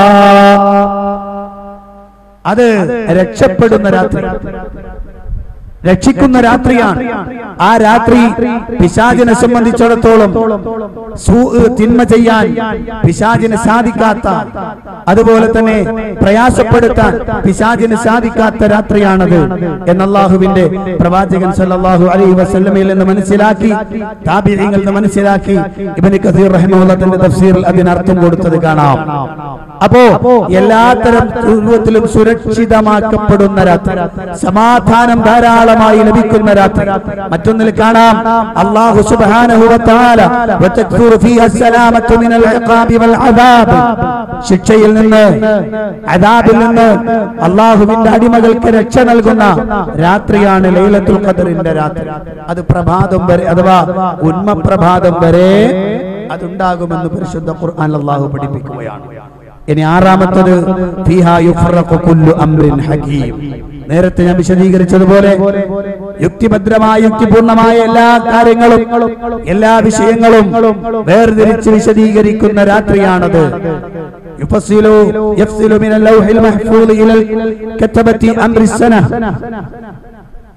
അത് രക്ഷപ്പെടുന്ന രാത്രി, രക്ഷിക്കുന്ന രാത്രിയാണ്. ആ രാത്രി പിശാചിനെ സംബന്ധിച്ചിടത്തോളം തിന്മ ചെയ്യാൻ പിശാചിന് സാധിക്കാത്ത, അതുപോലെ തന്നെ പ്രയാസപ്പെടുത്താൻ പിശാചിന് സാധിക്കാത്ത രാത്രിയാണത് എന്ന് അല്ലാഹുവിന്റെ പ്രവാചകൻ സല്ലല്ലാഹു അലൈഹി വസല്ലമയിൽ നിന്ന് മനസ്സിലാക്കി, താബിഈങ്ങളിൽ നിന്ന് മനസ്സിലാക്കി ഇബ്നു കസീർ റഹിമഹുല്ലാഹ് തന്റെ തഫ്സീറിൽ അതിനർത്ഥം കൊടുത്തത് കാണാം. അപ്പോ എല്ലാത്തരം രൂപത്തിലും സുരക്ഷിതമാക്കപ്പെടുന്ന രാത്രി, സമാധാനം ധാരാളമായി ലഭിക്കുന്ന രാത്രി. മറ്റൊന്നിൽ കാണാം അല്ലാഹു സുബ്ഹാനഹു വ തആല വതക്ഫുറു ഫീഹാ സലാമത്തു മിനൽ ഇഖാബി വൽ അദാബ്, ശിക്ഷയിൽ നിന്ന്, അദാബിൽ നിന്ന് അല്ലാഹുവിന്റെ അടിമകൾക്ക് രക്ഷ നൽകുന്ന രാത്രിയാണ് ലൈലത്തുൽ ഖദറിന്റെ രാത്രി. അത് പ്രഭാതം വരെ അഥവാ ഉന്മപ്രഭാതം വരെ അതുണ്ടാകുമെന്ന് പരിശുദ്ധ ഖുർആൻ അല്ലാഹു പഠിപ്പിക്കുകയാണ്. ഇനി ആറാമത്തത് ഫീഹാ യുഫറഖു കുല്ലു അംറിൻ ഹകീം. നേരത്തെ ഞാൻ വിശദീകരിച്ചതുപോലെ യുക്തിഭദ്രമായ, യുക്തിപൂർണമായ എല്ലാ കാര്യങ്ങളും, എല്ലാ വിഷയങ്ങളും വേർതിരിച്ച് വിശദീകരിക്കുന്ന രാത്രിയാണത്. യുഫസ്സിലു യഫ്സിലു മിനൽ ലൗഹിൽ മഹ്ഫൂദ് ഇലൽ കതബത്തി അംറി സന.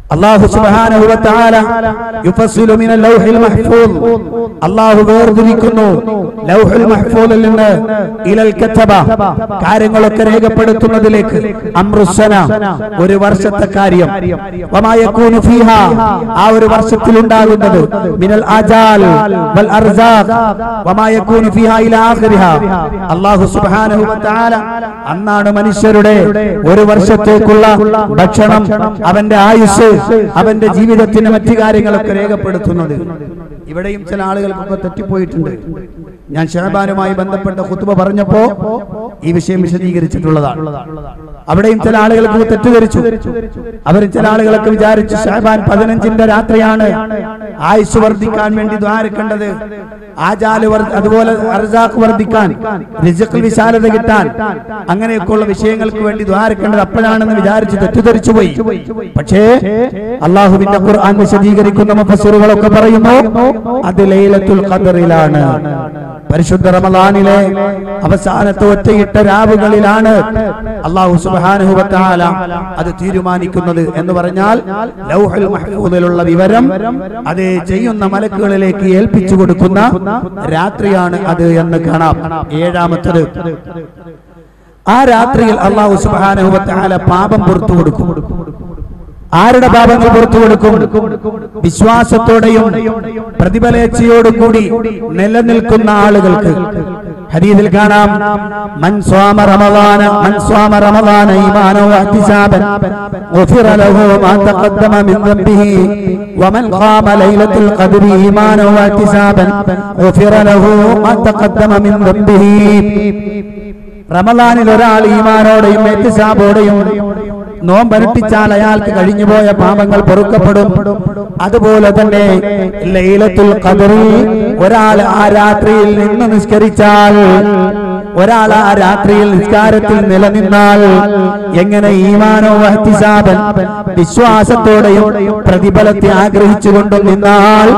അല്ലാഹു സുബ്ഹാനഹു വ തആല യുഫസ്സിലു മിനൽ ലൗഹിൽ മഹ്ഫൂദ് അല്ലാഹു വേർതിരിക്കുന്നു ലൗഹുൽ മഹ്ഫൂദിൽ നിന്ന് ഇലൽ കതബ കാര്യങ്ങളൊക്കെ രേഖപ്പെടുത്തുന്നതിലേക്ക് അംറുസ്സന ഒരു വർഷത്തെ കാര്യം വമാ യകൂനു ഫീഹാ ആ ഒരു വർഷത്തിൽ ഉണ്ടാകുന്നത് മിനൽ ആജാൽ വൽ അർസാഖ് വമാ യകൂനു ഫീഹാ ഇലാ ആഖിരിഹാ അല്ലാഹു സുബ്ഹാനഹു വ തആല അന്നാണ് മനുഷ്യരുടെ ഒരു വർഷത്തേക്കുള്ള ഭക്ഷണം അവന്റെ ആയുസ് അവന്റെ ജീവിതത്തിന്റെ മറ്റു കാര്യങ്ങളൊക്കെ രേഖപ്പെടുത്തുന്നത്. ഇവിടെയും ചില ആളുകൾക്കൊക്കെ തെറ്റിപ്പോയിട്ടുണ്ട്. ഞാൻ ശഅബാനുമായി ബന്ധപ്പെട്ട ഖുത്ബ പറഞ്ഞപ്പോ ഈ വിഷയം വിശദീകരിച്ചിട്ടുള്ളതാണ്. അവിടെയും ചില ആളുകൾക്ക് തെറ്റിദ്ധരിച്ചു. അവർ ചില ആളുകളൊക്കെ വിചാരിച്ചു ശഅബാൻ പതിനഞ്ചിന്റെ രാത്രിയാണ് ആയുസ് വർദ്ധിക്കാൻ വേണ്ടി ദ്വാരക്കേണ്ടത്, ആജാല് അതുപോലെ അർസാഖ് വർദ്ധിക്കാൻ, റിസ്ഖിൽ വിശാലത കിട്ടാൻ, അങ്ങനെയൊക്കെയുള്ള വിഷയങ്ങൾക്ക് വേണ്ടി ദ്വാരക്കേണ്ടത് അപ്പോഴാണെന്ന് വിചാരിച്ച് തെറ്റിദ്ധരിച്ചു പോയി. പക്ഷേ അല്ലാഹുവിന്റെ ഖുർആൻ വിശദീകരിക്കുന്ന മുഫസ്സിറുകളൊക്കെ പറയുന്നു അത് ലൈലത്തുൽ ഖദറിലാണ്. പരിശുദ്ധ റമളാനിലെ അവസാനത്തെ ഒറ്റയിട്ട രാവുകളിലാണ് അല്ലാഹു സുബ്ഹാനഹു വ തആല അത് തീരുമാനിക്കുന്നത് എന്ന് പറഞ്ഞാൽ ലൗഹുൽ മഹ്ഫൂദിലുള്ള വിവരം അത് ചെയ്യുന്ന മലക്കുകളിലേക്ക് ഏൽപ്പിച്ചു കൊടുക്കുന്ന രാത്രിയാണ് അത് എന്ന് കാണാം. ഏഴാമത്തേത് ആ രാത്രിയിൽ അല്ലാഹു സുബ്ഹാനഹു വ തആല പാപം പുറത്തു കൊടുക്കും. ആരുടെ പാപങ്ങൾ പുറത്തു കൊടുക്കും? വിശ്വാസത്തോടെയും പ്രതിഫലേച്ഛയോടും കൂടി നിലനിൽക്കുന്ന ആളുകൾക്ക്. ഹദീസിൽ കാണാം മൻ സ്വാമ റമളാന മൻ സ്വാമ റമളാന ഈമാനൻ വഹ്തിസാബൻ ഗുഫിറ ലഹു മാ തഖദ്ദമ മിൻ ദംബിഹി വമൻ ഖാമ ലൈലത്തുൽ ഖദ്രി ഈമാനൻ വഹ്തിസാബൻ ഗുഫിറ ലഹു മാ തഖദ്ദമ മിൻ ദംബിഹി. റമളാനിൽ ഒരാൾ ഈമാനോടെയും ഇഹ്തിസാബോടെയും നോമ്പനുഷ്ഠിച്ചാൽ അയാൾക്ക് കഴിഞ്ഞുപോയ പാപങ്ങൾ പൊറുക്കപ്പെടും. അതുപോലെ തന്നെ ലൈലത്തുൽ ഖദ്റിൽ ഒരാൾ ആ രാത്രിയിൽ നിന്ന് നിസ്കരിച്ചാൽ, ഒരാൾ ആ രാത്രിയിൽ നിസ്കാരത്തിൽ നിലനിന്നാൽ, എങ്ങനെ ഈമാനോ വഹ്തിസാബൻ വിശ്വാസത്തോടെയും പ്രതിഫലത്തെ ആഗ്രഹിച്ചുകൊണ്ടും നിന്നാൽ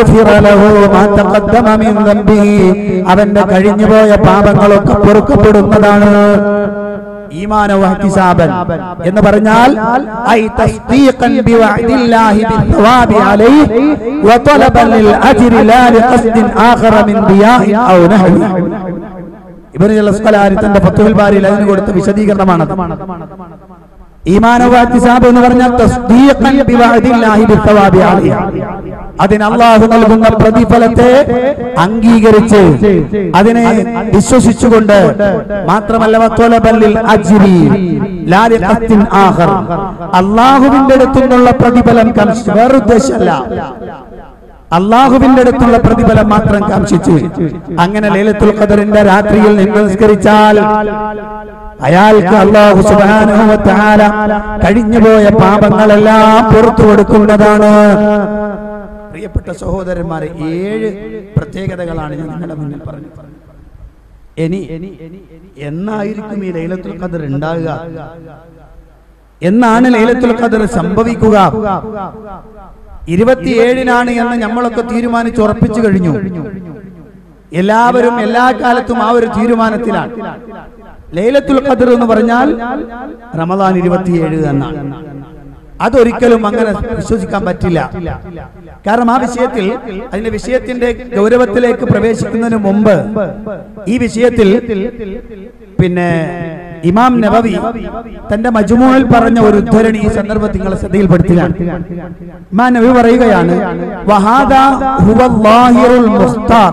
അവന്റെ കഴിഞ്ഞുപോയ പാപങ്ങളൊക്കെ പൊറുക്കപ്പെടുന്നതാണ്. ഈമാന വഹ്തിസാബൻ എന്ന് പറഞ്ഞാൽ ഐ തസ്ദീഖൻ ബിവഅദില്ലാഹി ബിസ്സവാബി അലൈഹി വതലബൻ ലിൽ അജ്രി ലാ ലിഖസ്ദിൻ ആഖറ മിൻ ദിയാഇ ഔ നഹ്വി. ഇബ്നു അൽ-അസ്ഖലാനി തന്റെ ഫത്ഹുൽ ബാരിയിൽ അതിന് കൊടുത്ത വിശദീകരണമാണ്. ഈമാന വഹ്തിസാബ് എന്ന് പറഞ്ഞാൽ തസ്ദീഖൻ ബിവഅദില്ലാഹി ബിസ്സവാബി അലൈഹി, അതിന് അല്ലാഹു നൽകുന്ന പ്രതിഫലത്തെ അംഗീകരിച്ച് അതിനെ വിശ്വസിച്ചുകൊണ്ട് മാത്രമല്ല വതലബൻ ലിൽ അജ്രി ലാ ലിഖസ്ദിൻ ആഖർ, അല്ലാഹുവിന്റെ അടുത്തുള്ള പ്രതിഫലം കാംക്ഷിച്ച്, വേറെ ഉദ്ദേശമല്ല, അല്ലാഹുവിന്റെ അടുത്തുള്ള പ്രതിഫലം മാത്രം കാംക്ഷിച്ച് അങ്ങനെ ലൈലത്തുൽ ഖദറിന്റെ രാത്രിയിൽ നിന്ന് നിസ്കരിച്ചാൽ അയാൾക്ക് അല്ലാഹു സുബ്ഹാനഹു വ തആല കഴിഞ്ഞുപോയ പാപങ്ങളെല്ലാം പുറത്തു കൊടുക്കുന്നതാണ്. പ്രിയപ്പെട്ട സഹോദരന്മാരെ, ഏഴ് പ്രത്യേകതകളാണ് ഞാൻ നിങ്ങളുടെ മുന്നിൽ പറഞ്ഞു. ഇനി എന്നായിരിക്കും ഈ ലൈലത്തുൽ ഖദർ ഉണ്ടാകുക? എന്നാണ് ലൈലത്തുൽ ഖദർ സംഭവിക്കുക? ഇരുപത്തിയേഴിനാണ് എന്ന് നമ്മളൊക്കെ തീരുമാനിച്ച് ഉറപ്പിച്ചു കഴിഞ്ഞു. എല്ലാവരും എല്ലാ കാലത്തും ആ ഒരു തീരുമാനത്തിലാണ്. ലൈലത്തുൽ ഖദർ എന്ന് പറഞ്ഞാൽ റമദാൻ ഇരുപത്തിയേഴ് എന്നാണ്. അതൊരിക്കലും അങ്ങനെ വിശ്വസിക്കാൻ പറ്റില്ല. കാരണം ആ വിഷയത്തിൽ, അതിന്റെ വിഷയത്തിന്റെ ഗൗരവത്തിലേക്ക് പ്രവേശിക്കുന്നതിന് മുമ്പ് ഈ വിഷയത്തിൽ പിന്നെ ഇമാം നബവി തന്റെ മജ്മുഅയിൽ പറഞ്ഞ ഒരു ഉദ്ധരണി ഈ സന്ദർഭത്തിൽ നിങ്ങളെ ശ്രദ്ധയിൽപ്പെടുത്തുകയാണ്. ഇമാം നബവി പറയുകയാണ്, വഹാദാ ഹുവല്ലാഹിറുൽ മുഖ്താർ,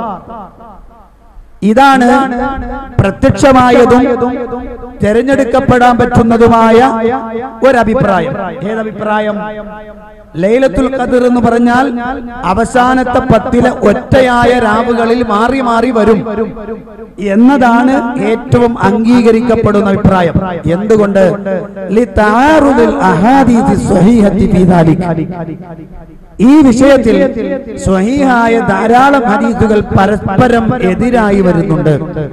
ഇതാണ് പ്രത്യക്ഷമായതും തിരഞ്ഞെടുക്കപ്പെടാൻ പറ്റുന്നതുമായ ഒരഭിപ്രായം. ഏതഭിപ്രായം? ലൈലത്തുൽ ഖദർ എന്ന് പറഞ്ഞാൽ അവസാനത്തെ പത്തിലെ ഒറ്റയായ രാവുകളിൽ മാറി മാറി വരും എന്നതാണ് ഏറ്റവും അംഗീകരിക്കപ്പെടുന്ന അഭിപ്രായം. എന്തുകൊണ്ട്? ലിതആറുദിൽ അഹാദീസ് സ്വഹീഹത്തി ഫീ ദാലിക, ഈ വിഷയത്തിൽ സ്വഹീഹായ ധാരാളം ഹദീസുകൾ പരസ്പരം എതിരായി വരുന്നുണ്ട്.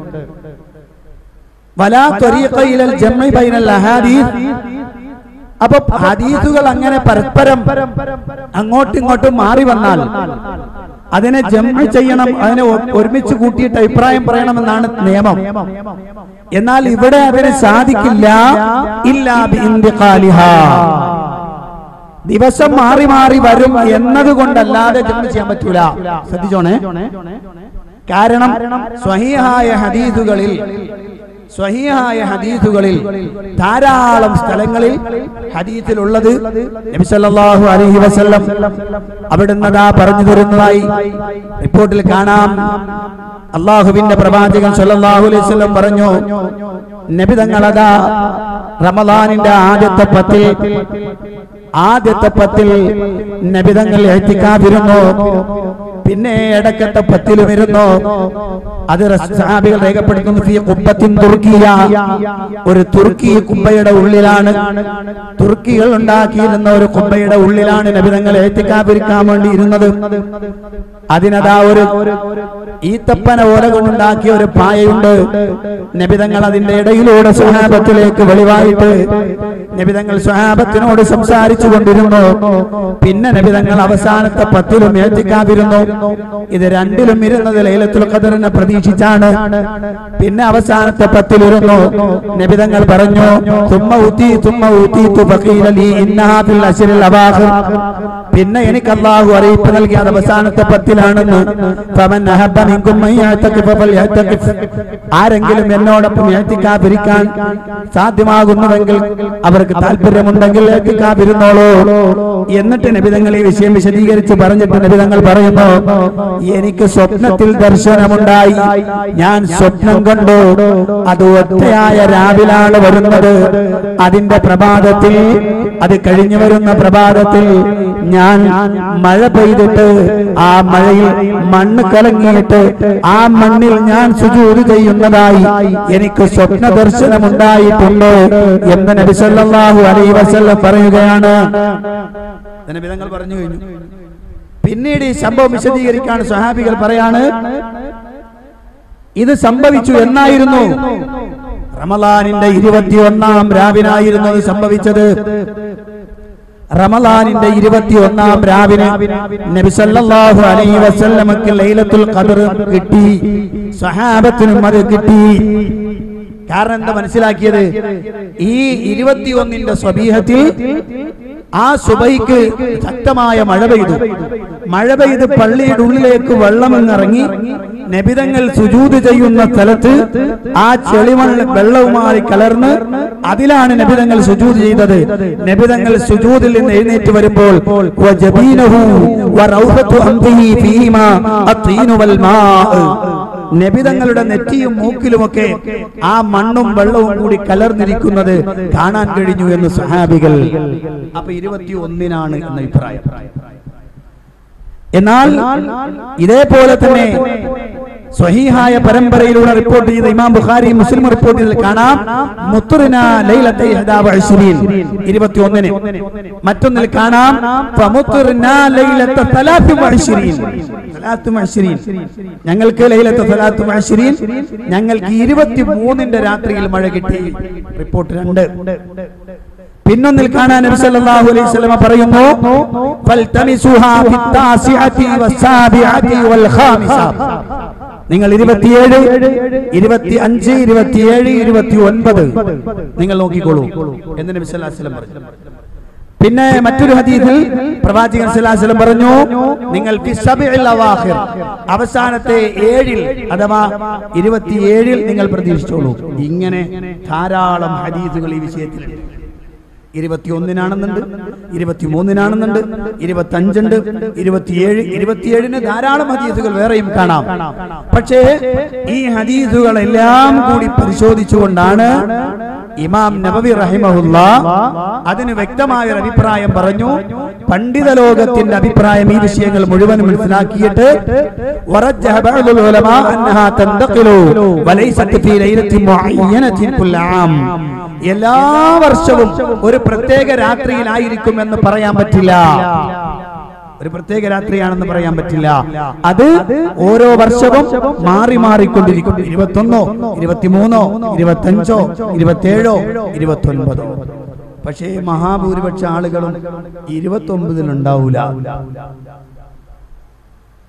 വലാ ത്വരീഖ ഇലൽ ജംഇ ബൈനൽ അഹാദീസ്, അപ്പൊ ഹദീസുകൾ അങ്ങനെ പരസ്പരം അങ്ങോട്ടും ഇങ്ങോട്ടും മാറി വന്നാൽ അതിനെ ജംഇ ചെയ്യണം, അതിനെ ഒരുമിച്ച് കൂട്ടിയിട്ട് അഭിപ്രായം പറയണമെന്നാണ് നിയമം. എന്നാൽ ഇവിടെ അതിന് സാധിക്കില്ല. ഇല്ലാ ബിഇൻതിഖാലിഹാ, ദിവസം മാറി മാറി വരും എന്നതുകൊണ്ടല്ലാതെ ജംഉ ചെയ്യാൻ പറ്റൂല. ശ്രദ്ധിച്ചോണേ. കാരണം സ്വഹീഹായ ഹദീസുകളിൽ സ്വഹീഹായ ഹദീസുകളിൽ ധാരാളം സ്ഥലങ്ങളിൽ ഹദീസിലുള്ളത് നബി സല്ലല്ലാഹു അലൈഹി വസല്ലം അവിടുന്ന് ദാ പറഞ്ഞു തരുന്നതായി റിപ്പോർട്ടിൽ കാണാം. അല്ലാഹുവിന്റെ പ്രവാചകൻ സല്ലല്ലാഹു അലൈഹി വസല്ലം പറഞ്ഞു, നബി തങ്ങളതാ റമളാനിന്റെ ആദ്യത്തെ പത്തിൽ ആദ്യത്തെ പത്തിൽ നബി തങ്ങൾ ഇഅ്തികാഫിരുന്നു. പിന്നെ ഇടക്കത്തെ പത്തിലും ഇരുന്നു. അത് സഹാബികൾ രേഖപ്പെടുത്തുന്നു, ഫീ ഖുബ്ബത്തിൻ തുർക്കിയ, ഒരു തുർക്കി കുബ്ബയുടെ ഉള്ളിലാണ്, തുർക്കികൾ ഉണ്ടാക്കിയിരുന്ന ഒരു കുബ്ബയുടെ ഉള്ളിലാണ് നബി തങ്ങൾ ഇഅ്തികാഫിരിക്കാൻ വേണ്ടി ഇരുന്നത്. അതിനതാ ഒരു ഈത്തപ്പന ഓല കൊണ്ടുണ്ടാക്കിയ ഒരു പായയുണ്ട്. നബി തങ്ങൾ അതിന്റെ ഇടയിലൂടെ സ്വഹാബത്തിലേക്ക് വെളിവായിട്ട് നബി തങ്ങൾ സ്വഹാബത്തിനോട് സംസാരിച്ചു കൊണ്ടിരുന്നു. പിന്നെ നബി തങ്ങൾ അവസാനത്തെ പത്തിലും ഇഅ്തികാഫിരുന്നു. ഇത് രണ്ടിലും ഇരുന്നത് ലൈലത്തുൽ ഖദറിനെ പ്രതീക്ഷിച്ചാണ്. പിന്നെ അവസാനത്തെ പത്തിലിരുന്നു. നബി തങ്ങൾ പറഞ്ഞു, തുമ്മ ഊതി തുമ്മ ഊതീതു ഫഖീല ലീ ഇന്നഹാ ഫിൽ അശ്റിൽ അവാഖിർ. പിന്നെ എനിക്ക് അല്ലാഹു അറിയിപ്പ് നൽകി അത് അവസാനത്തെ പത്തിലാണെന്ന്. ഫമൻ അഹബ്ബ മിൻകും മൻ യഅ്തഖിഫ ഫൽയഅ്തഖിഫ്. ആരെങ്കിലും എന്നോടൊപ്പം ഇഅ്തികാഫിരിക്കാൻ സാധ്യമാകുന്നുവെങ്കിൽ, അവർക്ക് താല്പര്യമുണ്ടെങ്കിൽ ഇഅ്തികാഫിരുന്നോളൂ. എന്നിട്ട് നബി തങ്ങൾ ഈ വിഷയം വിശദീകരിച്ച് പറഞ്ഞിട്ട് നബി തങ്ങൾ പറയുന്നു, എനിക്ക് സ്വപ്നത്തിൽ ദർശനമുണ്ടായി. ഞാൻ സ്വപ്നം കണ്ടു, അത് ഒറ്റയായ രാവിലാണ് വരുന്നത്. അതിന്റെ പ്രഭാതത്തിൽ, അത് കഴിഞ്ഞു വരുന്ന പ്രഭാതത്തിൽ ഞാൻ മഴ പെയ്തിട്ട് ആ മഴയിൽ മണ്ണ് കലങ്ങിയിട്ട് ആ മണ്ണിൽ ഞാൻ സുജൂദ് ചെയ്യുന്നതായി എനിക്ക് സ്വപ്ന ദർശനമുണ്ടായിട്ടുണ്ട് എന്ന് നബി സല്ലല്ലാഹു അലൈഹി വസല്ലം പറയുകയാണ്. നബി തങ്ങൾ പറഞ്ഞു കഴിഞ്ഞു. പിന്നീട് ഈ സംഭവം വിശദീകരിക്കാൻ സ്വഹാബികൾ പറയാണ്, ഇത് സംഭവിച്ചു എന്നായിരുന്നു? റമളാനിന്റെ ഇരുപത്തി ഒന്നാം രാവിനായിരുന്നു അത് സംഭവിച്ചത്. റമളാനിന്റെ ഇരുപത്തി ഒന്നാം രാവിന് നബി സല്ലല്ലാഹു അലൈഹി വസല്ലമക്ക് ലൈലത്തുൽ ഖദർ കിട്ടി, സ്വഹാബത്തിനും അത് കിട്ടി. കാരണം എന്താ മനസ്സിലാക്കിയത്? ഈ ഇരുപത്തിയൊന്നിന്റെ സ്വബീഹത്തിൽ ആ സുബൈക്ക് ശക്തമായ മഴ പെയ്തു. മഴ പെയ്ത് പള്ളിയുടെ ഉള്ളിലേക്ക് വെള്ളമെന്നിറങ്ങി. നബിതങ്ങൾ സുജൂദ് ചെയ്യുന്ന സ്ഥലത്ത് ആ ചെളിമണ്ണ് വെള്ളവുമായി കലർന്ന് അതിലാണ് നബിതങ്ങൾ സുജൂദ് ചെയ്തത്. നബിതങ്ങൾ സുജൂദിൽ നിന്ന് എഴുന്നേറ്റ് വരുമ്പോൾ നബിതങ്ങളുടെ നെറ്റിയും മൂക്കിലുമൊക്കെ ആ മണ്ണും വെള്ളവും കൂടി കലർന്നിരിക്കുന്നത് കാണാൻ കഴിഞ്ഞു എന്ന് സഹാബികൾ. അപ്പൊ ഇരുപത്തി ഒന്നിനാണ് എന്ന അഭിപ്രായം. എന്നാൽ ഇതേപോലെ തന്നെ സ്വഹീഹായ പരമ്പരയിലൂടെ റിപ്പോർട്ട് ചെയ്ത ഇമാം ബുഖാരി മുസ്ലിം റിപ്പോർട്ട് ചെയ്തതിൽ കാണാം, മുത്തുറിന ലൈലത്തെ ഇഹദാ വഇശ്രീൻ ഇരുപത്തി ഒന്നിന്. മറ്റൊന്നിൽ കാണാം ഫമുത്തുറിന ലൈലത്തെ സലാത്തു വഇശ്രീൻ സലാത്തു വഇശ്രീൻ, ഞങ്ങൾക്ക് ലൈലത്തെ സലാത്തു വഇശ്രീൻ, ഞങ്ങൾക്ക് ഇരുപത്തിമൂന്നിന്റെ രാത്രിയിൽ മഴ കിട്ടി. റിപ്പോർട്ട് രണ്ട്. പിന്നൊന്നിൽ കാണാൻ നബി സല്ലല്ലാഹു അലൈഹി വസല്ലം പറയുന്നു, ഫൽതമിസുഹാ ഫിത്താസിഅതി വസ്സാബിഅതി വൽഖാമിസ, നിങ്ങൾ ഇരുപത്തിയേഴ്, ഇരുപത്തി അഞ്ച്, ഇരുപത്തിയേഴ്, ഇരുപത്തി ഒൻപത് നിങ്ങൾ നോക്കിക്കോളൂ എന്ന് നബി സല്ലല്ലാഹു അലൈഹി വസല്ലം പറഞ്ഞു. പിന്നെ മറ്റൊരു ഹദീസിൽ പ്രവാചകൻ സല്ലല്ലാഹു അലൈഹി വസല്ലം പറഞ്ഞു, നിങ്ങൾ ഫി സബഇൽ അവാഖിർ, അവസാനത്തെ ഏഴിൽ അഥവാ ഇരുപത്തിയേഴിൽ നിങ്ങൾ പ്രതീക്ഷിച്ചോളൂ. ഇങ്ങനെ ധാരാളം ഹദീസുകൾ ഈ വിഷയത്തിൽ. ഇരുപത്തിയൊന്നിനാണെന്നുണ്ട്, ഇരുപത്തിമൂന്നിനാണെന്നുണ്ട്, ഇരുപത്തി അഞ്ചുണ്ട്, ഇരുപത്തിയേഴ്, ഇരുപത്തിയേഴിന് ധാരാളം ഹദീസുകൾ വേറെയും കാണാം. പക്ഷേ ഈ ഹദീസുകളെല്ലാം കൂടി പരിശോധിച്ചുകൊണ്ടാണ് ഇമാം നബവി റഹിമഹുല്ലാഹ് അതിന് വ്യക്തമായ ഒരു അഭിപ്രായം പറഞ്ഞു. പണ്ഡിത ലോകത്തിന്റെ അഭിപ്രായം ഈ വിഷയങ്ങൾ മുഴുവൻ മനസ്സിലാക്കിയിട്ട് വറജ്ജഹ ബഅദുൽ ഉലമാ അന്നഹാ തന്തഖിലു വലൈസത് ഫീ ലൈലത്തിൻ മുഅയ്യനത്തിൻ കുല്ല ആം, എല്ലാ വർഷവും ഒരു പ്രത്യേക രാത്രിയിലായിരിക്കും എന്ന് പറയാൻ പറ്റില്ല. ഒരു പ്രത്യേക രാത്രിയാണെന്ന് പറയാൻ പറ്റില്ല. അത് ഓരോ വർഷവും മാറി മാറിക്കൊണ്ടിരിക്കും. ഇരുപത്തൊന്നോ, ഇരുപത്തിമൂന്നോ, ഇരുപത്തഞ്ചോ, ഇരുപത്തേഴോ, ഇരുപത്തി ഒൻപതോ. പക്ഷേ മഹാഭൂരിപക്ഷ ആളുകളും ഇരുപത്തി ഒമ്പതിലുണ്ടാവൂല.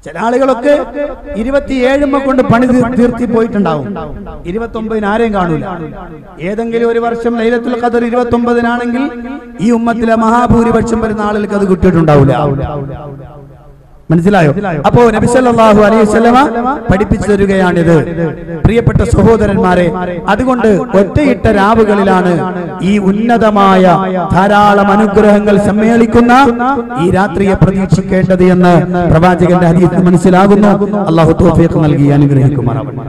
ചില ആളുകളൊക്കെ ഇരുപത്തിയേഴുമ്മ കൊണ്ട് പണി തീർത്തി പോയിട്ടുണ്ടാവും. ഇരുപത്തി ഒമ്പതിന് ആരെയും കാണൂല. ഏതെങ്കിലും ഒരു വർഷം ലൈലത്തുൽ ഖദർ ഇരുപത്തി ഒമ്പതിനാണെങ്കിൽ ഈ ഉമ്മത്തിലെ മഹാഭൂരിപക്ഷം വരുന്ന ആളുകൾക്ക് അത് കിട്ടിയിട്ടുണ്ടാവില്ല. മനസ്സിലായോ? അപ്പോ നബി സല്ലല്ലാഹു അലൈഹി വസല്ലമ പഠിപ്പിച്ചു തരികയാണിത്. പ്രിയപ്പെട്ട സഹോദരന്മാരെ, അതുകൊണ്ട് ഒറ്റയിട്ട രാവുകളിലാണ് ഈ ഉന്നതമായ ധാരാളം അനുഗ്രഹങ്ങൾ സമ്മേളിക്കുന്ന ഈ രാത്രിയെ പ്രതീക്ഷിക്കേണ്ടത് എന്ന് പ്രവാചകന്റെ ഹദീസ് മനസ്സിലാകുന്നു. അല്ലാഹു തൗഫീഖ് നൽകി അനുഗ്രഹിക്കുമാറാവട്ടെ.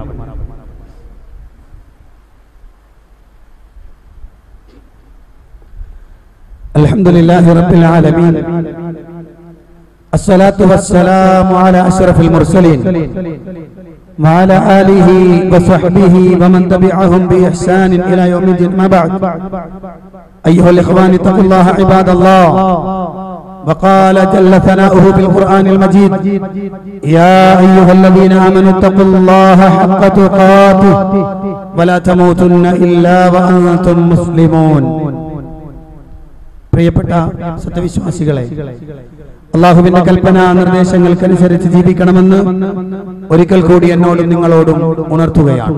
അൽഹംദുലില്ലാഹി റബ്ബിൽ ആലമീൻ. الصلاة والسلام على أشرف المرسلين وعلى آله وصحبه ومن تبعهم بإحسان إلى يوم الدين. ما بعد، أيها الإخوان اتقوا الله عباد الله. وقال جل ثناؤه بالقرآن المجيد: يا أيها الذين آمنوا اتقوا الله حق تقاته ولا تموتن إلا وأنتم مسلمون. പ്രിയപ്പെട്ട സത്യവിശ്വാസികളെ, അള്ളാഹുവിന്റെ കൽപ്പനാ നിർദ്ദേശങ്ങൾക്കനുസരിച്ച് ജീവിക്കണമെന്ന് ഒരിക്കൽ കൂടി എന്നോടും നിങ്ങളോടും ഉണർത്തുകയാണ്.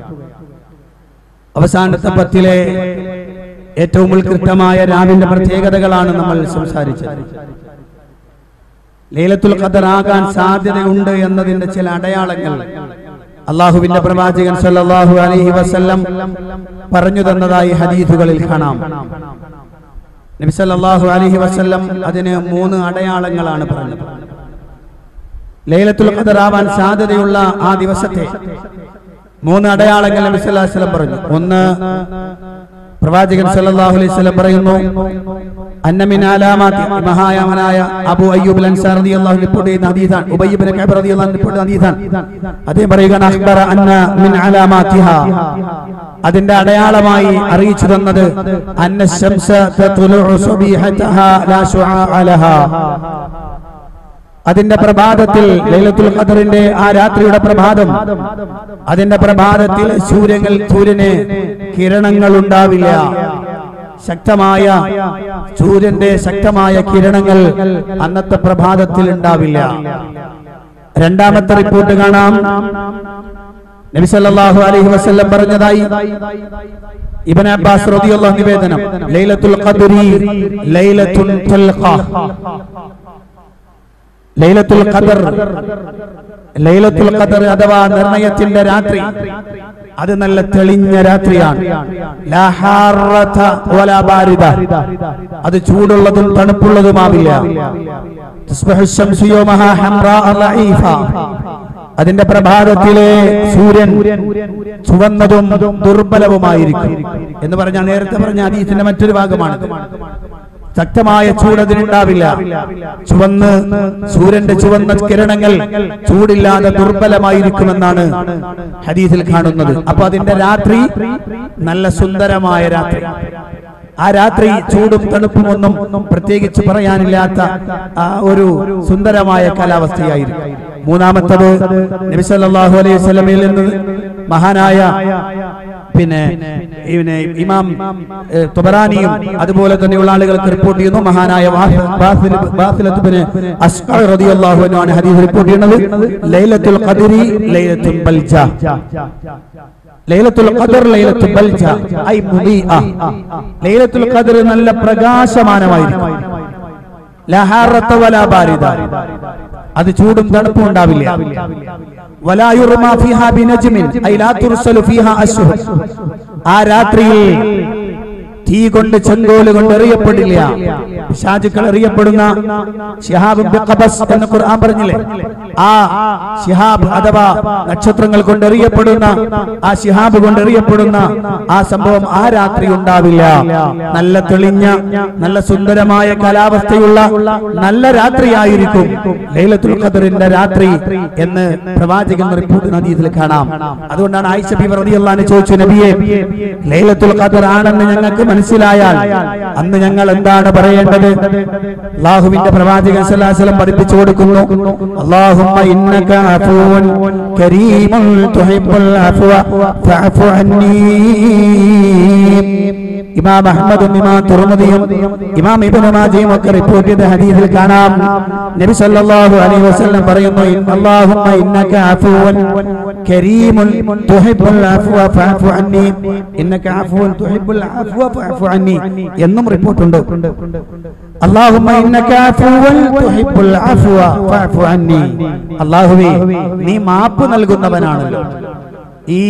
അവസാനത്തെ പത്തിലെ ഏറ്റവും ഉത്കൃഷ്ടമായ രാവിന്റെ പ്രത്യേകതകളാണ് നമ്മൾ സംസാരിച്ചത്. ലൈലത്തുൽ ഖദർ ആകാൻ സാധ്യതയുണ്ട് എന്നതിന്റെ ചില അടയാളങ്ങൾ അള്ളാഹുവിന്റെ പ്രവാചകൻ സല്ലല്ലാഹു അലൈഹി വസല്ലം പറഞ്ഞു തന്നതായി ഹദീസുകളിൽ കാണാം. നബി സല്ലല്ലാഹു അലൈഹി വസല്ലം അതിന് മൂന്ന് അടയാളങ്ങളാണ് പറഞ്ഞത്. ലൈലത്തുൽ ഖദർ ആവാൻ സാധ്യതയുള്ള ആ ദിവസത്തെ മൂന്ന് അടയാളങ്ങൾ നബി സല്ലല്ലാഹു അലൈഹി വസല്ലം പറഞ്ഞു. ഒന്ന്, പ്രവാചകൻ സല്ലല്ലാഹു അലൈഹി വസല്ലം പറയുന്നു, അന്ന മിൻ അലാമാതി, മഹായാമനായ അബൂ അയ്യൂബ് അൻസാരി റളിയല്ലാഹു അൻഹു റിപ്പോർട്ട് ചെയ്യുന്ന ഹദീസാണ്. ഉബയ്യ് ഇബ്നു കഅബ് റളിയല്ലാഹു അൻഹു റിപ്പോർട്ട് ചെയ്യുന്ന ഹദീസാണ്. അദ്ദേഹം പറയുകയാണ്, അഖ്ബറ അന്ന മിൻ അലാമാതിഹാ, അതിന്റെ അടയാളമായി അറിയിച്ചു തന്നത്, അന്ന ശംസ തത്ലുഉ സുബീഹതഹാ ലാ ശുആഅ ലഹാ, അതിന്റെ പ്രഭാതത്തിൽ, ലൈലത്തുൽ ഖദറിന്റെ ആ രാത്രിയുടെ പ്രഭാതം, അതിന്റെ പ്രഭാതത്തിൽ സൂര്യങ്ങൾ സൂര്യന് കിരണങ്ങൾ ഉണ്ടാവില്ല. ശക്തമായ സൂര്യന്റെ ശക്തമായ കിരണങ്ങൾ അന്നത്തെ പ്രഭാതത്തിൽ ഉണ്ടാവില്ല. രണ്ടാമത്തെ റിപ്പോർട്ട് കാണാം, നബി സല്ലല്ലാഹു അലൈഹി വസല്ലം പറഞ്ഞതായി ഇബ്നു അബ്ബാസ് റളിയല്ലാഹു അൻഹു നിവേദനം, ലൈലത്തുൽ ഖദ്രി ലൈലത്തുൻ തുൽഖ, ലൈലത്തുൽ ഖദർ, ലൈലത്തുൽ ഖദർ അഥവാ നിർണയത്തിന്റെ രാത്രി, അത് നല്ല തെളിഞ്ഞ രാത്രിയാണ്. ലാ ഹാറത വലാ ബാരിദ, അത് ചൂടുള്ളതും തണുപ്പുള്ളതുമാവില്ല. തസ്ബഹു ശംസു യൗമഹാ ഹംറാ ലഈഫ, അതിന്റെ പ്രഭാതത്തിലെ സൂര്യൻ ചുവന്നതും ദുർബലവുമായിരിക്കും എന്ന് പറഞ്ഞാൽ നേരത്തെ പറഞ്ഞ ഹദീസിന്റെ മറ്റൊരു ഭാഗമാണ്. ശക്തമായ ചൂട് അതിനുണ്ടാവില്ല. ചുവന്ന് സൂര്യന്റെ ചുവന്ന കിരണങ്ങൾ ചൂടില്ലാതെ ദുർബലമായിരിക്കുമെന്നാണ് ഹദീസിൽ കാണുന്നത്. അപ്പൊ അതിന്റെ രാത്രി നല്ല സുന്ദരമായ രാത്രി. ആ രാത്രി ചൂടും തണുപ്പും ഒന്നും പ്രത്യേകിച്ച് പറയാനില്ലാത്ത ആ ഒരു സുന്ദരമായ കാലാവസ്ഥയായിരിക്കും. മൂന്നാമത്തത്, നബി സല്ലല്ലാഹു അലൈഹി വസല്ലമയിൽ നിന്ന് മഹാനായ പിന്നെ ഇമാം ത്വബറാനിയും അതുപോലെ തന്നെയുള്ള ആളുകൾക്ക് റിപ്പോർട്ട് ചെയ്യുന്നു, മഹാനായ വാസിലത്ത് ഇബ്നു അസ്ഖർ റളിയല്ലാഹു അൻഹു ആണ് ഹദീസ് റിപ്പോർട്ട് ചെയ്യുന്നത്, ലൈലത്തുൽ ഖദ്രി ലൈലത്തുൽ ബൽജ, ലൈലത്തുൽ ഖദർ ലൈലത്തുൽ ബൽജ ഐ മുദീഅ, ലൈലത്തുൽ ഖദർ നല്ല പ്രകാശമാനമായിരിക്കും. ലാ ഹാറത വലാ ബാരിദ, അത് ചൂടും തണുപ്പും ഉണ്ടാവില്ല. വലാ യുർമാ ഫീഹാ ബിനജ്മിൻ ഐ ലാ തുർസലു ഫീഹാ അശ്ഹർ, ആ രാത്രിയിൽ തീ കൊണ്ട് ചെങ്കോല് കൊണ്ട് എറിയപ്പെടില്ല. പിശാചുക്കൾ എറിയപ്പെടുന്ന ശിഹാബ് ബിഖബസ് എന്ന് ഖുർആൻ പറഞ്ഞില്ലേ, ആ ശിഹാബ് അഥവാ നക്ഷത്രങ്ങൾ കൊണ്ട് എറിയപ്പെടുന്ന ആ ശിഹാബ് കൊണ്ട് എറിയപ്പെടുന്ന ആ സംഭവം ആ രാത്രി ഉണ്ടാവില്ല. നല്ല തെളിഞ്ഞ നല്ല സുന്ദരമായ കാലാവസ്ഥയുള്ള നല്ല രാത്രിയായിരിക്കും ലൈലത്തുൽ ഖദറിന്റെ രാത്രി എന്ന് പ്രവാചകൻ റിപ്പോർട്ട് ഹദീസിൽ കാണാം. അതുകൊണ്ടാണ് ആയിഷ ബിബി റളിയല്ലാഹു അൻഹ ചോദിച്ചു, നബിയെ, ലൈലത്തുൽ ഖദർ ആണെന്ന് ഞങ്ങൾക്ക് മനസ്സിലായാൽ അന്ന് ഞങ്ങൾ എന്താണ് പറയേണ്ടത്? അല്ലാഹുവിന്റെ പ്രവാചകൻ സല്ലല്ലാഹു അലൈഹി വസല്ലം പഠിപ്പിച്ചു കൊടുക്കുന്നു, അല്ലാഹുമ്മ ഇന്നക അഫൂൻ കരീമുൻ തുഹിബ്ബുൽ അഫ്വ ഫഅഫു അന്നീ. ഇമാം അഹ്മദും ഇമാം തുർമുദിയും ഇമാം ഇബ്നു മാജയും ഒക്കെ റിപ്പോർട്ട് ചെയ്ത ഹദീസിൽ കാണാം, നബി സല്ലല്ലാഹു അലൈഹി വസല്ലം പറയുന്നു, അല്ലാഹുമ്മ ഇന്നക അഫൂൻ കരീമുൻ തുഹിബ്ബുൽ അഫ്വ ഫഅഫു അന്നി. ഇന്നക അഫൂൻ തുഹിബ്ബുൽ അഫ്വ ഫഅഫു അന്നി എന്നും റിപ്പോർട്ടുണ്ട്. അല്ലാഹുമ്മ ഇന്നക അഫൂൻ തുഹിബ്ബുൽ അഫ്വ ഫഅഫു അന്നി. അല്ലാഹുവേ, നീ മാപ്പ് നൽകുന്നവനാണല്ലോ. ഈ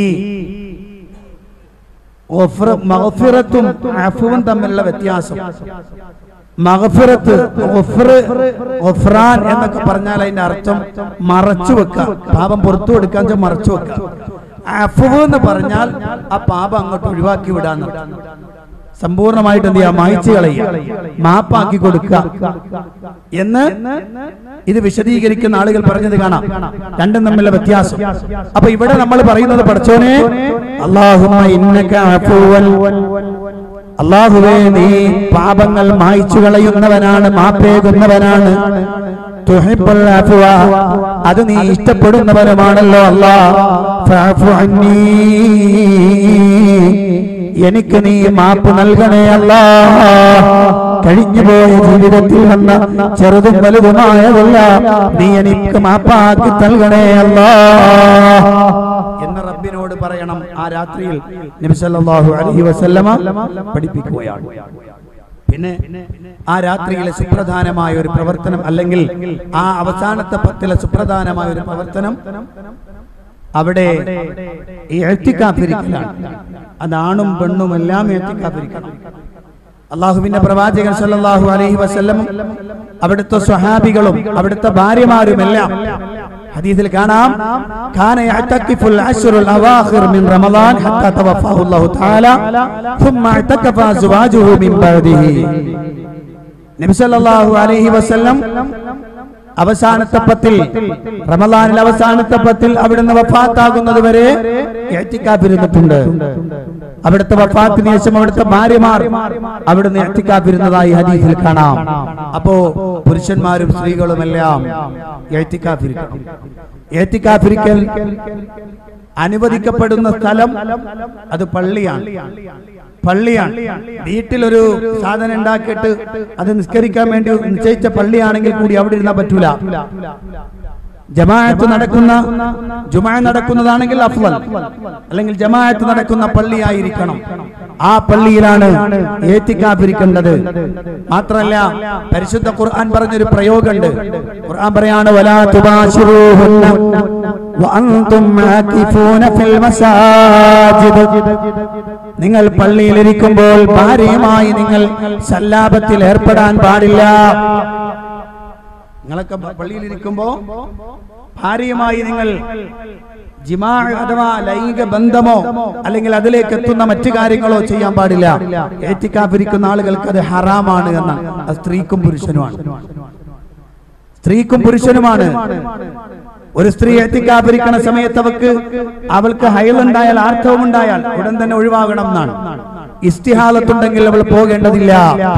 മഗ്ഫിറത്തും അഫ്വും തമ്മിലുള്ള വ്യത്യാസം, മഗ്ഫിറത്ത് ഗുഫ്റാൻ എന്നൊക്കെ പറഞ്ഞാൽ അതിന്റെ അർത്ഥം മറച്ചു വെക്കുക, പാപം പുറത്തു കൊടുക്കാൻ മറച്ചു വെക്കുക. അഫ്വ് എന്ന് പറഞ്ഞാൽ ആ പാപം അങ്ങോട്ട് ഒഴിവാക്കി വിടാൻ, സമ്പൂർണമായിട്ട് എന്ത് ചെയ്യാ, മായ്ച്ചു കളയുക, മാപ്പാക്കി കൊടുക്കുക എന്ന് ഇത് വിശദീകരിക്കുന്ന ആളുകൾ പറഞ്ഞത് കാണാം. രണ്ടും തമ്മിലുള്ള വ്യത്യാസം. അപ്പൊ ഇവിടെ നമ്മൾ പറയുന്നത്, പടച്ചോനെ അല്ലാഹുമ്മ ഇന്നക അഫൂവൻ, അല്ലാഹുവേ നീ പാപങ്ങൾ മായ്ച്ചു കളയുന്നവനാണ്, മാപ്പേകുന്നവനാണ്. തുഹിബ്ബുൽ അഫ്വ, അത് നീ ഇഷ്ടപ്പെടുന്നവനുമാണല്ലോ അല്ലാഹ്. ഫഅഫു അന്നീ, എനിക്ക് നീ മാപ്പ് നൽകണേ അല്ലാഹ്. കഴിഞ്ഞുപോയ ജീവിതത്തിൽ വന്ന ചെറുതും വലുതുമായതല്ല, നീ എനിക്ക് മാപ്പാക്കി നൽകണേ അല്ലാഹ് എന്ന് റബ്ബിനോട് പറയണം. ആ രാത്രിയിൽ നബി സല്ലല്ലാഹു അലൈഹി വസല്ലമ പഠിപ്പിക്കുകയാണ്. പിന്നെ ആ രാത്രിയിലെ സുപ്രധാനമായ ഒരു പ്രവർത്തനം, അല്ലെങ്കിൽ ആ അവസാനത്തെ പത്തിലെ സുപ്രധാനമായ ഒരു പ്രവർത്തനം, അവിടെ ഇഅ്തികാഫിരിക്കലാണ്. അതാണും പെണ്ണും എല്ലാം ഇഅ്തികാഫിരിക്കണം. അല്ലാഹുവിന്റെ പ്രവാചകൻ സല്ലല്ലാഹു അലൈഹി വസല്ലം അവിടുത്തെ സ്വഹാബികളും അവിടുത്തെ ഭാര്യമാരുമെല്ലാം ഹദീസിൽ കാണാം, കാന യഅ്തഖിഫുൽ അശ്റുൽ അവാഖിർ മിൻ റമളാൻ ഹത്താ തവഫാഹു അല്ലാഹു തആല ثم اعتكف അസ്വാജുഹു മിൻ ബഅദിഹി. നബി സല്ലല്ലാഹു അലൈഹി വസല്ലം അവസാനത്തെ പത്തിൽ, റമളാനിൽ അവസാനത്തെ പത്തിൽ അവിടുന്ന് വഫാത്താകുന്നത് വരെ ഇഅ്തികാഫിരുന്നിട്ടുണ്ട്. അവിടുത്തെ വഫാത്തിന് ശേഷം അവിടുത്തെ ഭാര്യമാർ അവിടുന്ന് ഇഅ്തികാഫിരുന്നതായി ഹദീസിൽ കാണാം. അപ്പോ പുരുഷന്മാരും സ്ത്രീകളുമെല്ലാം ഇഅ്തികാഫിരിക്കണം. ഇഅ്തികാഫിരിക്കൽ അനുവദിക്കപ്പെടുന്ന സ്ഥലം അത് പള്ളിയാണ്. പള്ളിയാണ്. വീട്ടിലൊരു സാധനം ഉണ്ടാക്കിയിട്ട് അത് നിസ്കരിക്കാൻ വേണ്ടി നിശ്ചയിച്ച പള്ളിയാണെങ്കിൽ കൂടി അവിടെ ഇരുന്നാൽ പറ്റൂല. ജമാഅത്ത് നടക്കുന്ന ജുമാ നടക്കുന്നതാണെങ്കിൽ അഫ്ളൽ, അല്ലെങ്കിൽ ജമാഅത്ത് നടക്കുന്ന പള്ളിയായിരിക്കണം. ആ പള്ളിയിലാണ് ഇഅ്തികാഫിരിക്കേണ്ടത്. മാത്രമല്ല, പരിശുദ്ധ ഖുർആൻ പറഞ്ഞൊരു പ്രയോഗമുണ്ട്. ഖുർആൻ പറയാണ്, വലാ തുബാശിറൂഹുന്ന വഅൻതും ആകിഫൂന ഫിൽ മസാജിദ്. നിങ്ങൾ പള്ളിയിലിരിക്കുമ്പോൾ ഭാര്യയുമായി നിങ്ങൾ സല്ലാപത്തിൽ ഏർപ്പെടാൻ പാടില്ല. നിങ്ങളൊക്കെ പള്ളിയിലിരിക്കുമ്പോ ഭാര്യയുമായി നിങ്ങൾ ജിമാ അഥവാ ലൈംഗിക ബന്ധമോ അല്ലെങ്കിൽ അതിലേക്ക് എത്തുന്ന മറ്റു കാര്യങ്ങളോ ചെയ്യാൻ പാടില്ല. ഇഅ്തികാഫിരിക്കുന്ന ആളുകൾക്ക് അത് ഹറാമാണ് എന്നാണ്. അത് സ്ത്രീക്കും പുരുഷനുമാണ്. സ്ത്രീക്കും പുരുഷനുമാണ്. ഒരു സ്ത്രീ ഇഅ്തികാഫിരിക്കുന്ന സമയത്ത് അവൾക്ക് അവൾക്ക് ഹൈലുണ്ടായാൽ, ആർത്തവം ഉണ്ടായാൽ ഉടൻ തന്നെ ഒഴിവാകണം എന്നാണ്. ഇസ്തിഹാലത്തുണ്ടെങ്കിൽ അവൾ പോകേണ്ടതില്ല.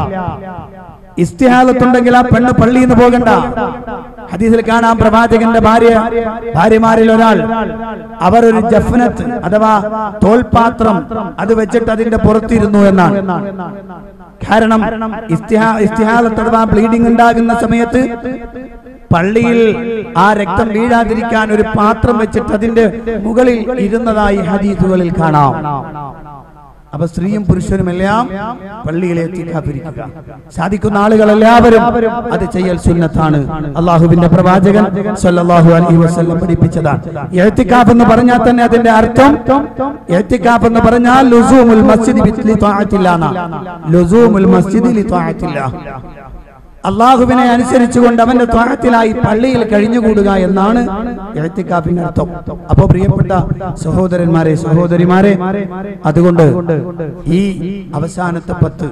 ഇസ്തിഹാലത്തുണ്ടെങ്കിൽ ആ പെണ്ണ് പള്ളിയിൽ നിന്ന് പോകണ്ട. ഹദീസിൽ കാണാം, പ്രവാചകന്റെ ഭാര്യ ഭാര്യമാരിൽ ഒരാൾ അവർ ഒരു ജഫ്നത്ത് അഥവാ തോൽപാത്രം അത് വെച്ചിട്ട് അതിന്റെ പുറത്തിരുന്നു എന്നാണ്. കാരണം ഇസ്തിഹാലത്ത് അഥവാ ബ്ലീഡിംഗ് ഉണ്ടാകുന്ന സമയത്ത് പള്ളിയിൽ ആ രക്തം വീഴാതിരിക്കാൻ ഒരു പാത്രം വെച്ചിട്ട് അതിന്റെ മുകളിൽ ഇരുന്നതായി ഹദീസുകളിൽ കാണാം. അപ്പൊ സ്ത്രീയും പുരുഷനും എല്ലാം പള്ളിയിലെ ഇഅ്തികാഫിരിക്കുക. സാധിക്കുന്ന ആളുകൾ എല്ലാവരും അത് ചെയ്യൽ സുന്നത്താണ്. അല്ലാഹുവിന്റെ പ്രവാചകൻ സല്ലല്ലാഹു അലൈഹി വസല്ലം പഠിപ്പിച്ചതാണ്. ഇഅ്തികാഫ് എന്ന് പറഞ്ഞാൽ തന്നെ അതിന്റെ അർത്ഥം, ഇഅ്തികാഫ് എന്ന് പറഞ്ഞാൽ ലുസൂമുൽ മസ്ജിദി ബി ത്വാഅത്തില്ലാഹ്, ലുസൂമുൽ മസ്ജിദി ലി ത്വാഅത്തില്ലാഹ്, അള്ളാഹുവിനെ അനുസരിച്ചുകൊണ്ട് അവന്റെ ത്വാഅത്തിലായി പള്ളിയിൽ കഴിഞ്ഞുകൂടുക എന്നാണ് ഇഅ്തികാഫിന്റെ അർത്ഥം. അപ്പോൾ പ്രിയപ്പെട്ട സഹോദരന്മാരെ, സഹോദരിമാരെ, അതുകൊണ്ട് ഈ അവസാനത്തെ പത്ത്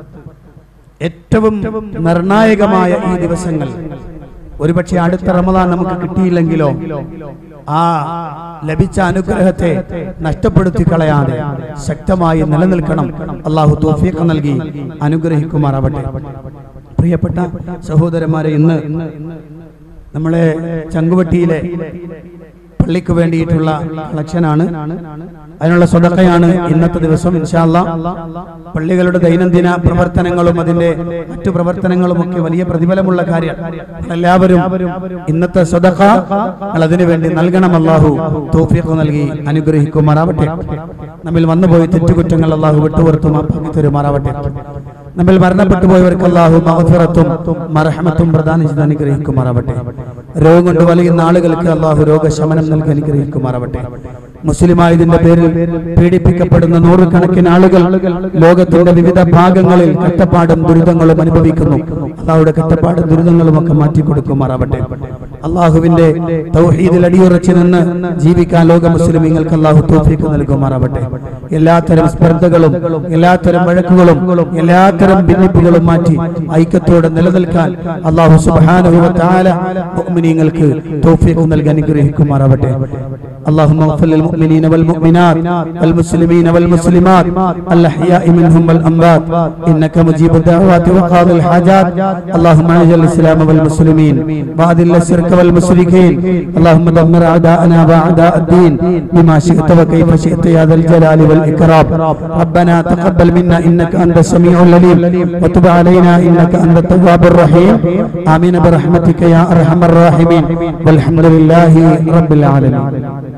ഏറ്റവും നിർണായകമായ ഈ ദിവസങ്ങൾ, ഒരുപക്ഷെ അടുത്ത റമദാൻ നമുക്ക് കിട്ടിയില്ലെങ്കിലോ ആ ലഭിച്ച അനുഗ്രഹത്തെ നഷ്ടപ്പെടുത്തി കളയാതെ ശക്തമായി നിലനിൽക്കണം. അള്ളാഹു തൗഫീഖ് നൽകി അനുഗ്രഹിക്കുമാറാവട്ടെ. പ്രിയപ്പെട്ട സഹോദരന്മാരെ, ഇന്ന് നമ്മളെ ചങ്കുവെട്ടിയിലെ പള്ളിക്ക് വേണ്ടിയിട്ടുള്ള കളക്ഷനാണ്, അതിനുള്ള സ്വതക്കയാണ് ഇന്നത്തെ ദിവസം. ഇൻഷാ അല്ലാഹ് പള്ളികളുടെ ദൈനംദിന പ്രവർത്തനങ്ങളും അതിന്റെ മറ്റു പ്രവർത്തനങ്ങളും ഒക്കെ വലിയ പ്രതിഫലമുള്ള കാര്യം. എല്ലാവരും ഇന്നത്തെ സ്വതക്ക അതിനു വേണ്ടി നൽകണം. അല്ലാഹു തൗഫീഖ് നൽകി അനുഗ്രഹിക്കുമാറാവട്ടെ. നമ്മിൽ വന്നുപോയി തെറ്റുകുറ്റങ്ങൾ അല്ലാഹു വിട്ടുപുറത്തും മാപ്പാക്കി തരുമാറാവട്ടെ. നമ്മിൽ മരണപ്പെട്ടു പോയവർക്ക് അല്ലാഹു മഗ്ഫിറത്തും മർഹമത്തും പ്രദാനം ചെയ്ത് അനുഗ്രഹിക്കുമാറാവട്ടെ. രോഗം കൊണ്ട് വലയുന്ന ആളുകൾക്ക് അല്ലാഹു രോഗശമനം നൽകി അനുഗ്രഹിക്കുമാറാവട്ടെ. മുസ്ലിമായതിന്റെ പേരിൽ പീഡിപ്പിക്കപ്പെടുന്ന നൂറുകണക്കിന് ആളുകൾ ലോകത്തിന്റെ വിവിധ ഭാഗങ്ങളിൽ കഷ്ടപ്പാടും ദുരിതങ്ങളും അനുഭവിക്കുന്നു. അല്ലാഹുവിന്റെ കഷ്ടപ്പാടും ദുരിതങ്ങളും ഒക്കെ മാറ്റിക്കൊടുക്കുമാറാവട്ടെ. അള്ളാഹുവിന്റെ തൗഹീദിൽ അടിയുറച്ചു നിന്ന് ജീവിക്കാൻ ലോക മുസ്ലിമീങ്ങൾക്ക് അല്ലാഹു തൗഫീഖ് നൽകുമാറാവട്ടെ. എല്ലാത്തരം സ്പർദ്ധകളും എല്ലാത്തരം വഴക്കുകളും എല്ലാത്തരം ഭിന്നിപ്പുകളും മാറ്റി ഐക്യത്തോടെ നിലനിൽക്കാൻ അല്ലാഹു സുബ്ഹാനഹു വ തആല മുഅ്മിനീങ്ങൾക്ക് തൗഫീഖ് നൽകി അനുഗ്രഹിക്കുമാറാവട്ടെ. اللهم اغفر للمؤمنين والمؤمنات والمسلمين والمسلمات الأحياء منهم والأموات إنك مجيب الدعوات وقاضي الحاجات. اللهم أعز الإسلام والمسلمين وأذل الشرك والمشركين. اللهم دمر أعداءنا وأعداء الدين بما شئت وكيف شئت يا ذا الجلال والإكرام. ربنا تقبل منا إنك أنت السميع العليم وتب علينا إنك أنت التواب الرحيم. آمين برحمتك يا أرحم الراحمين والحمد لله رب العالمين.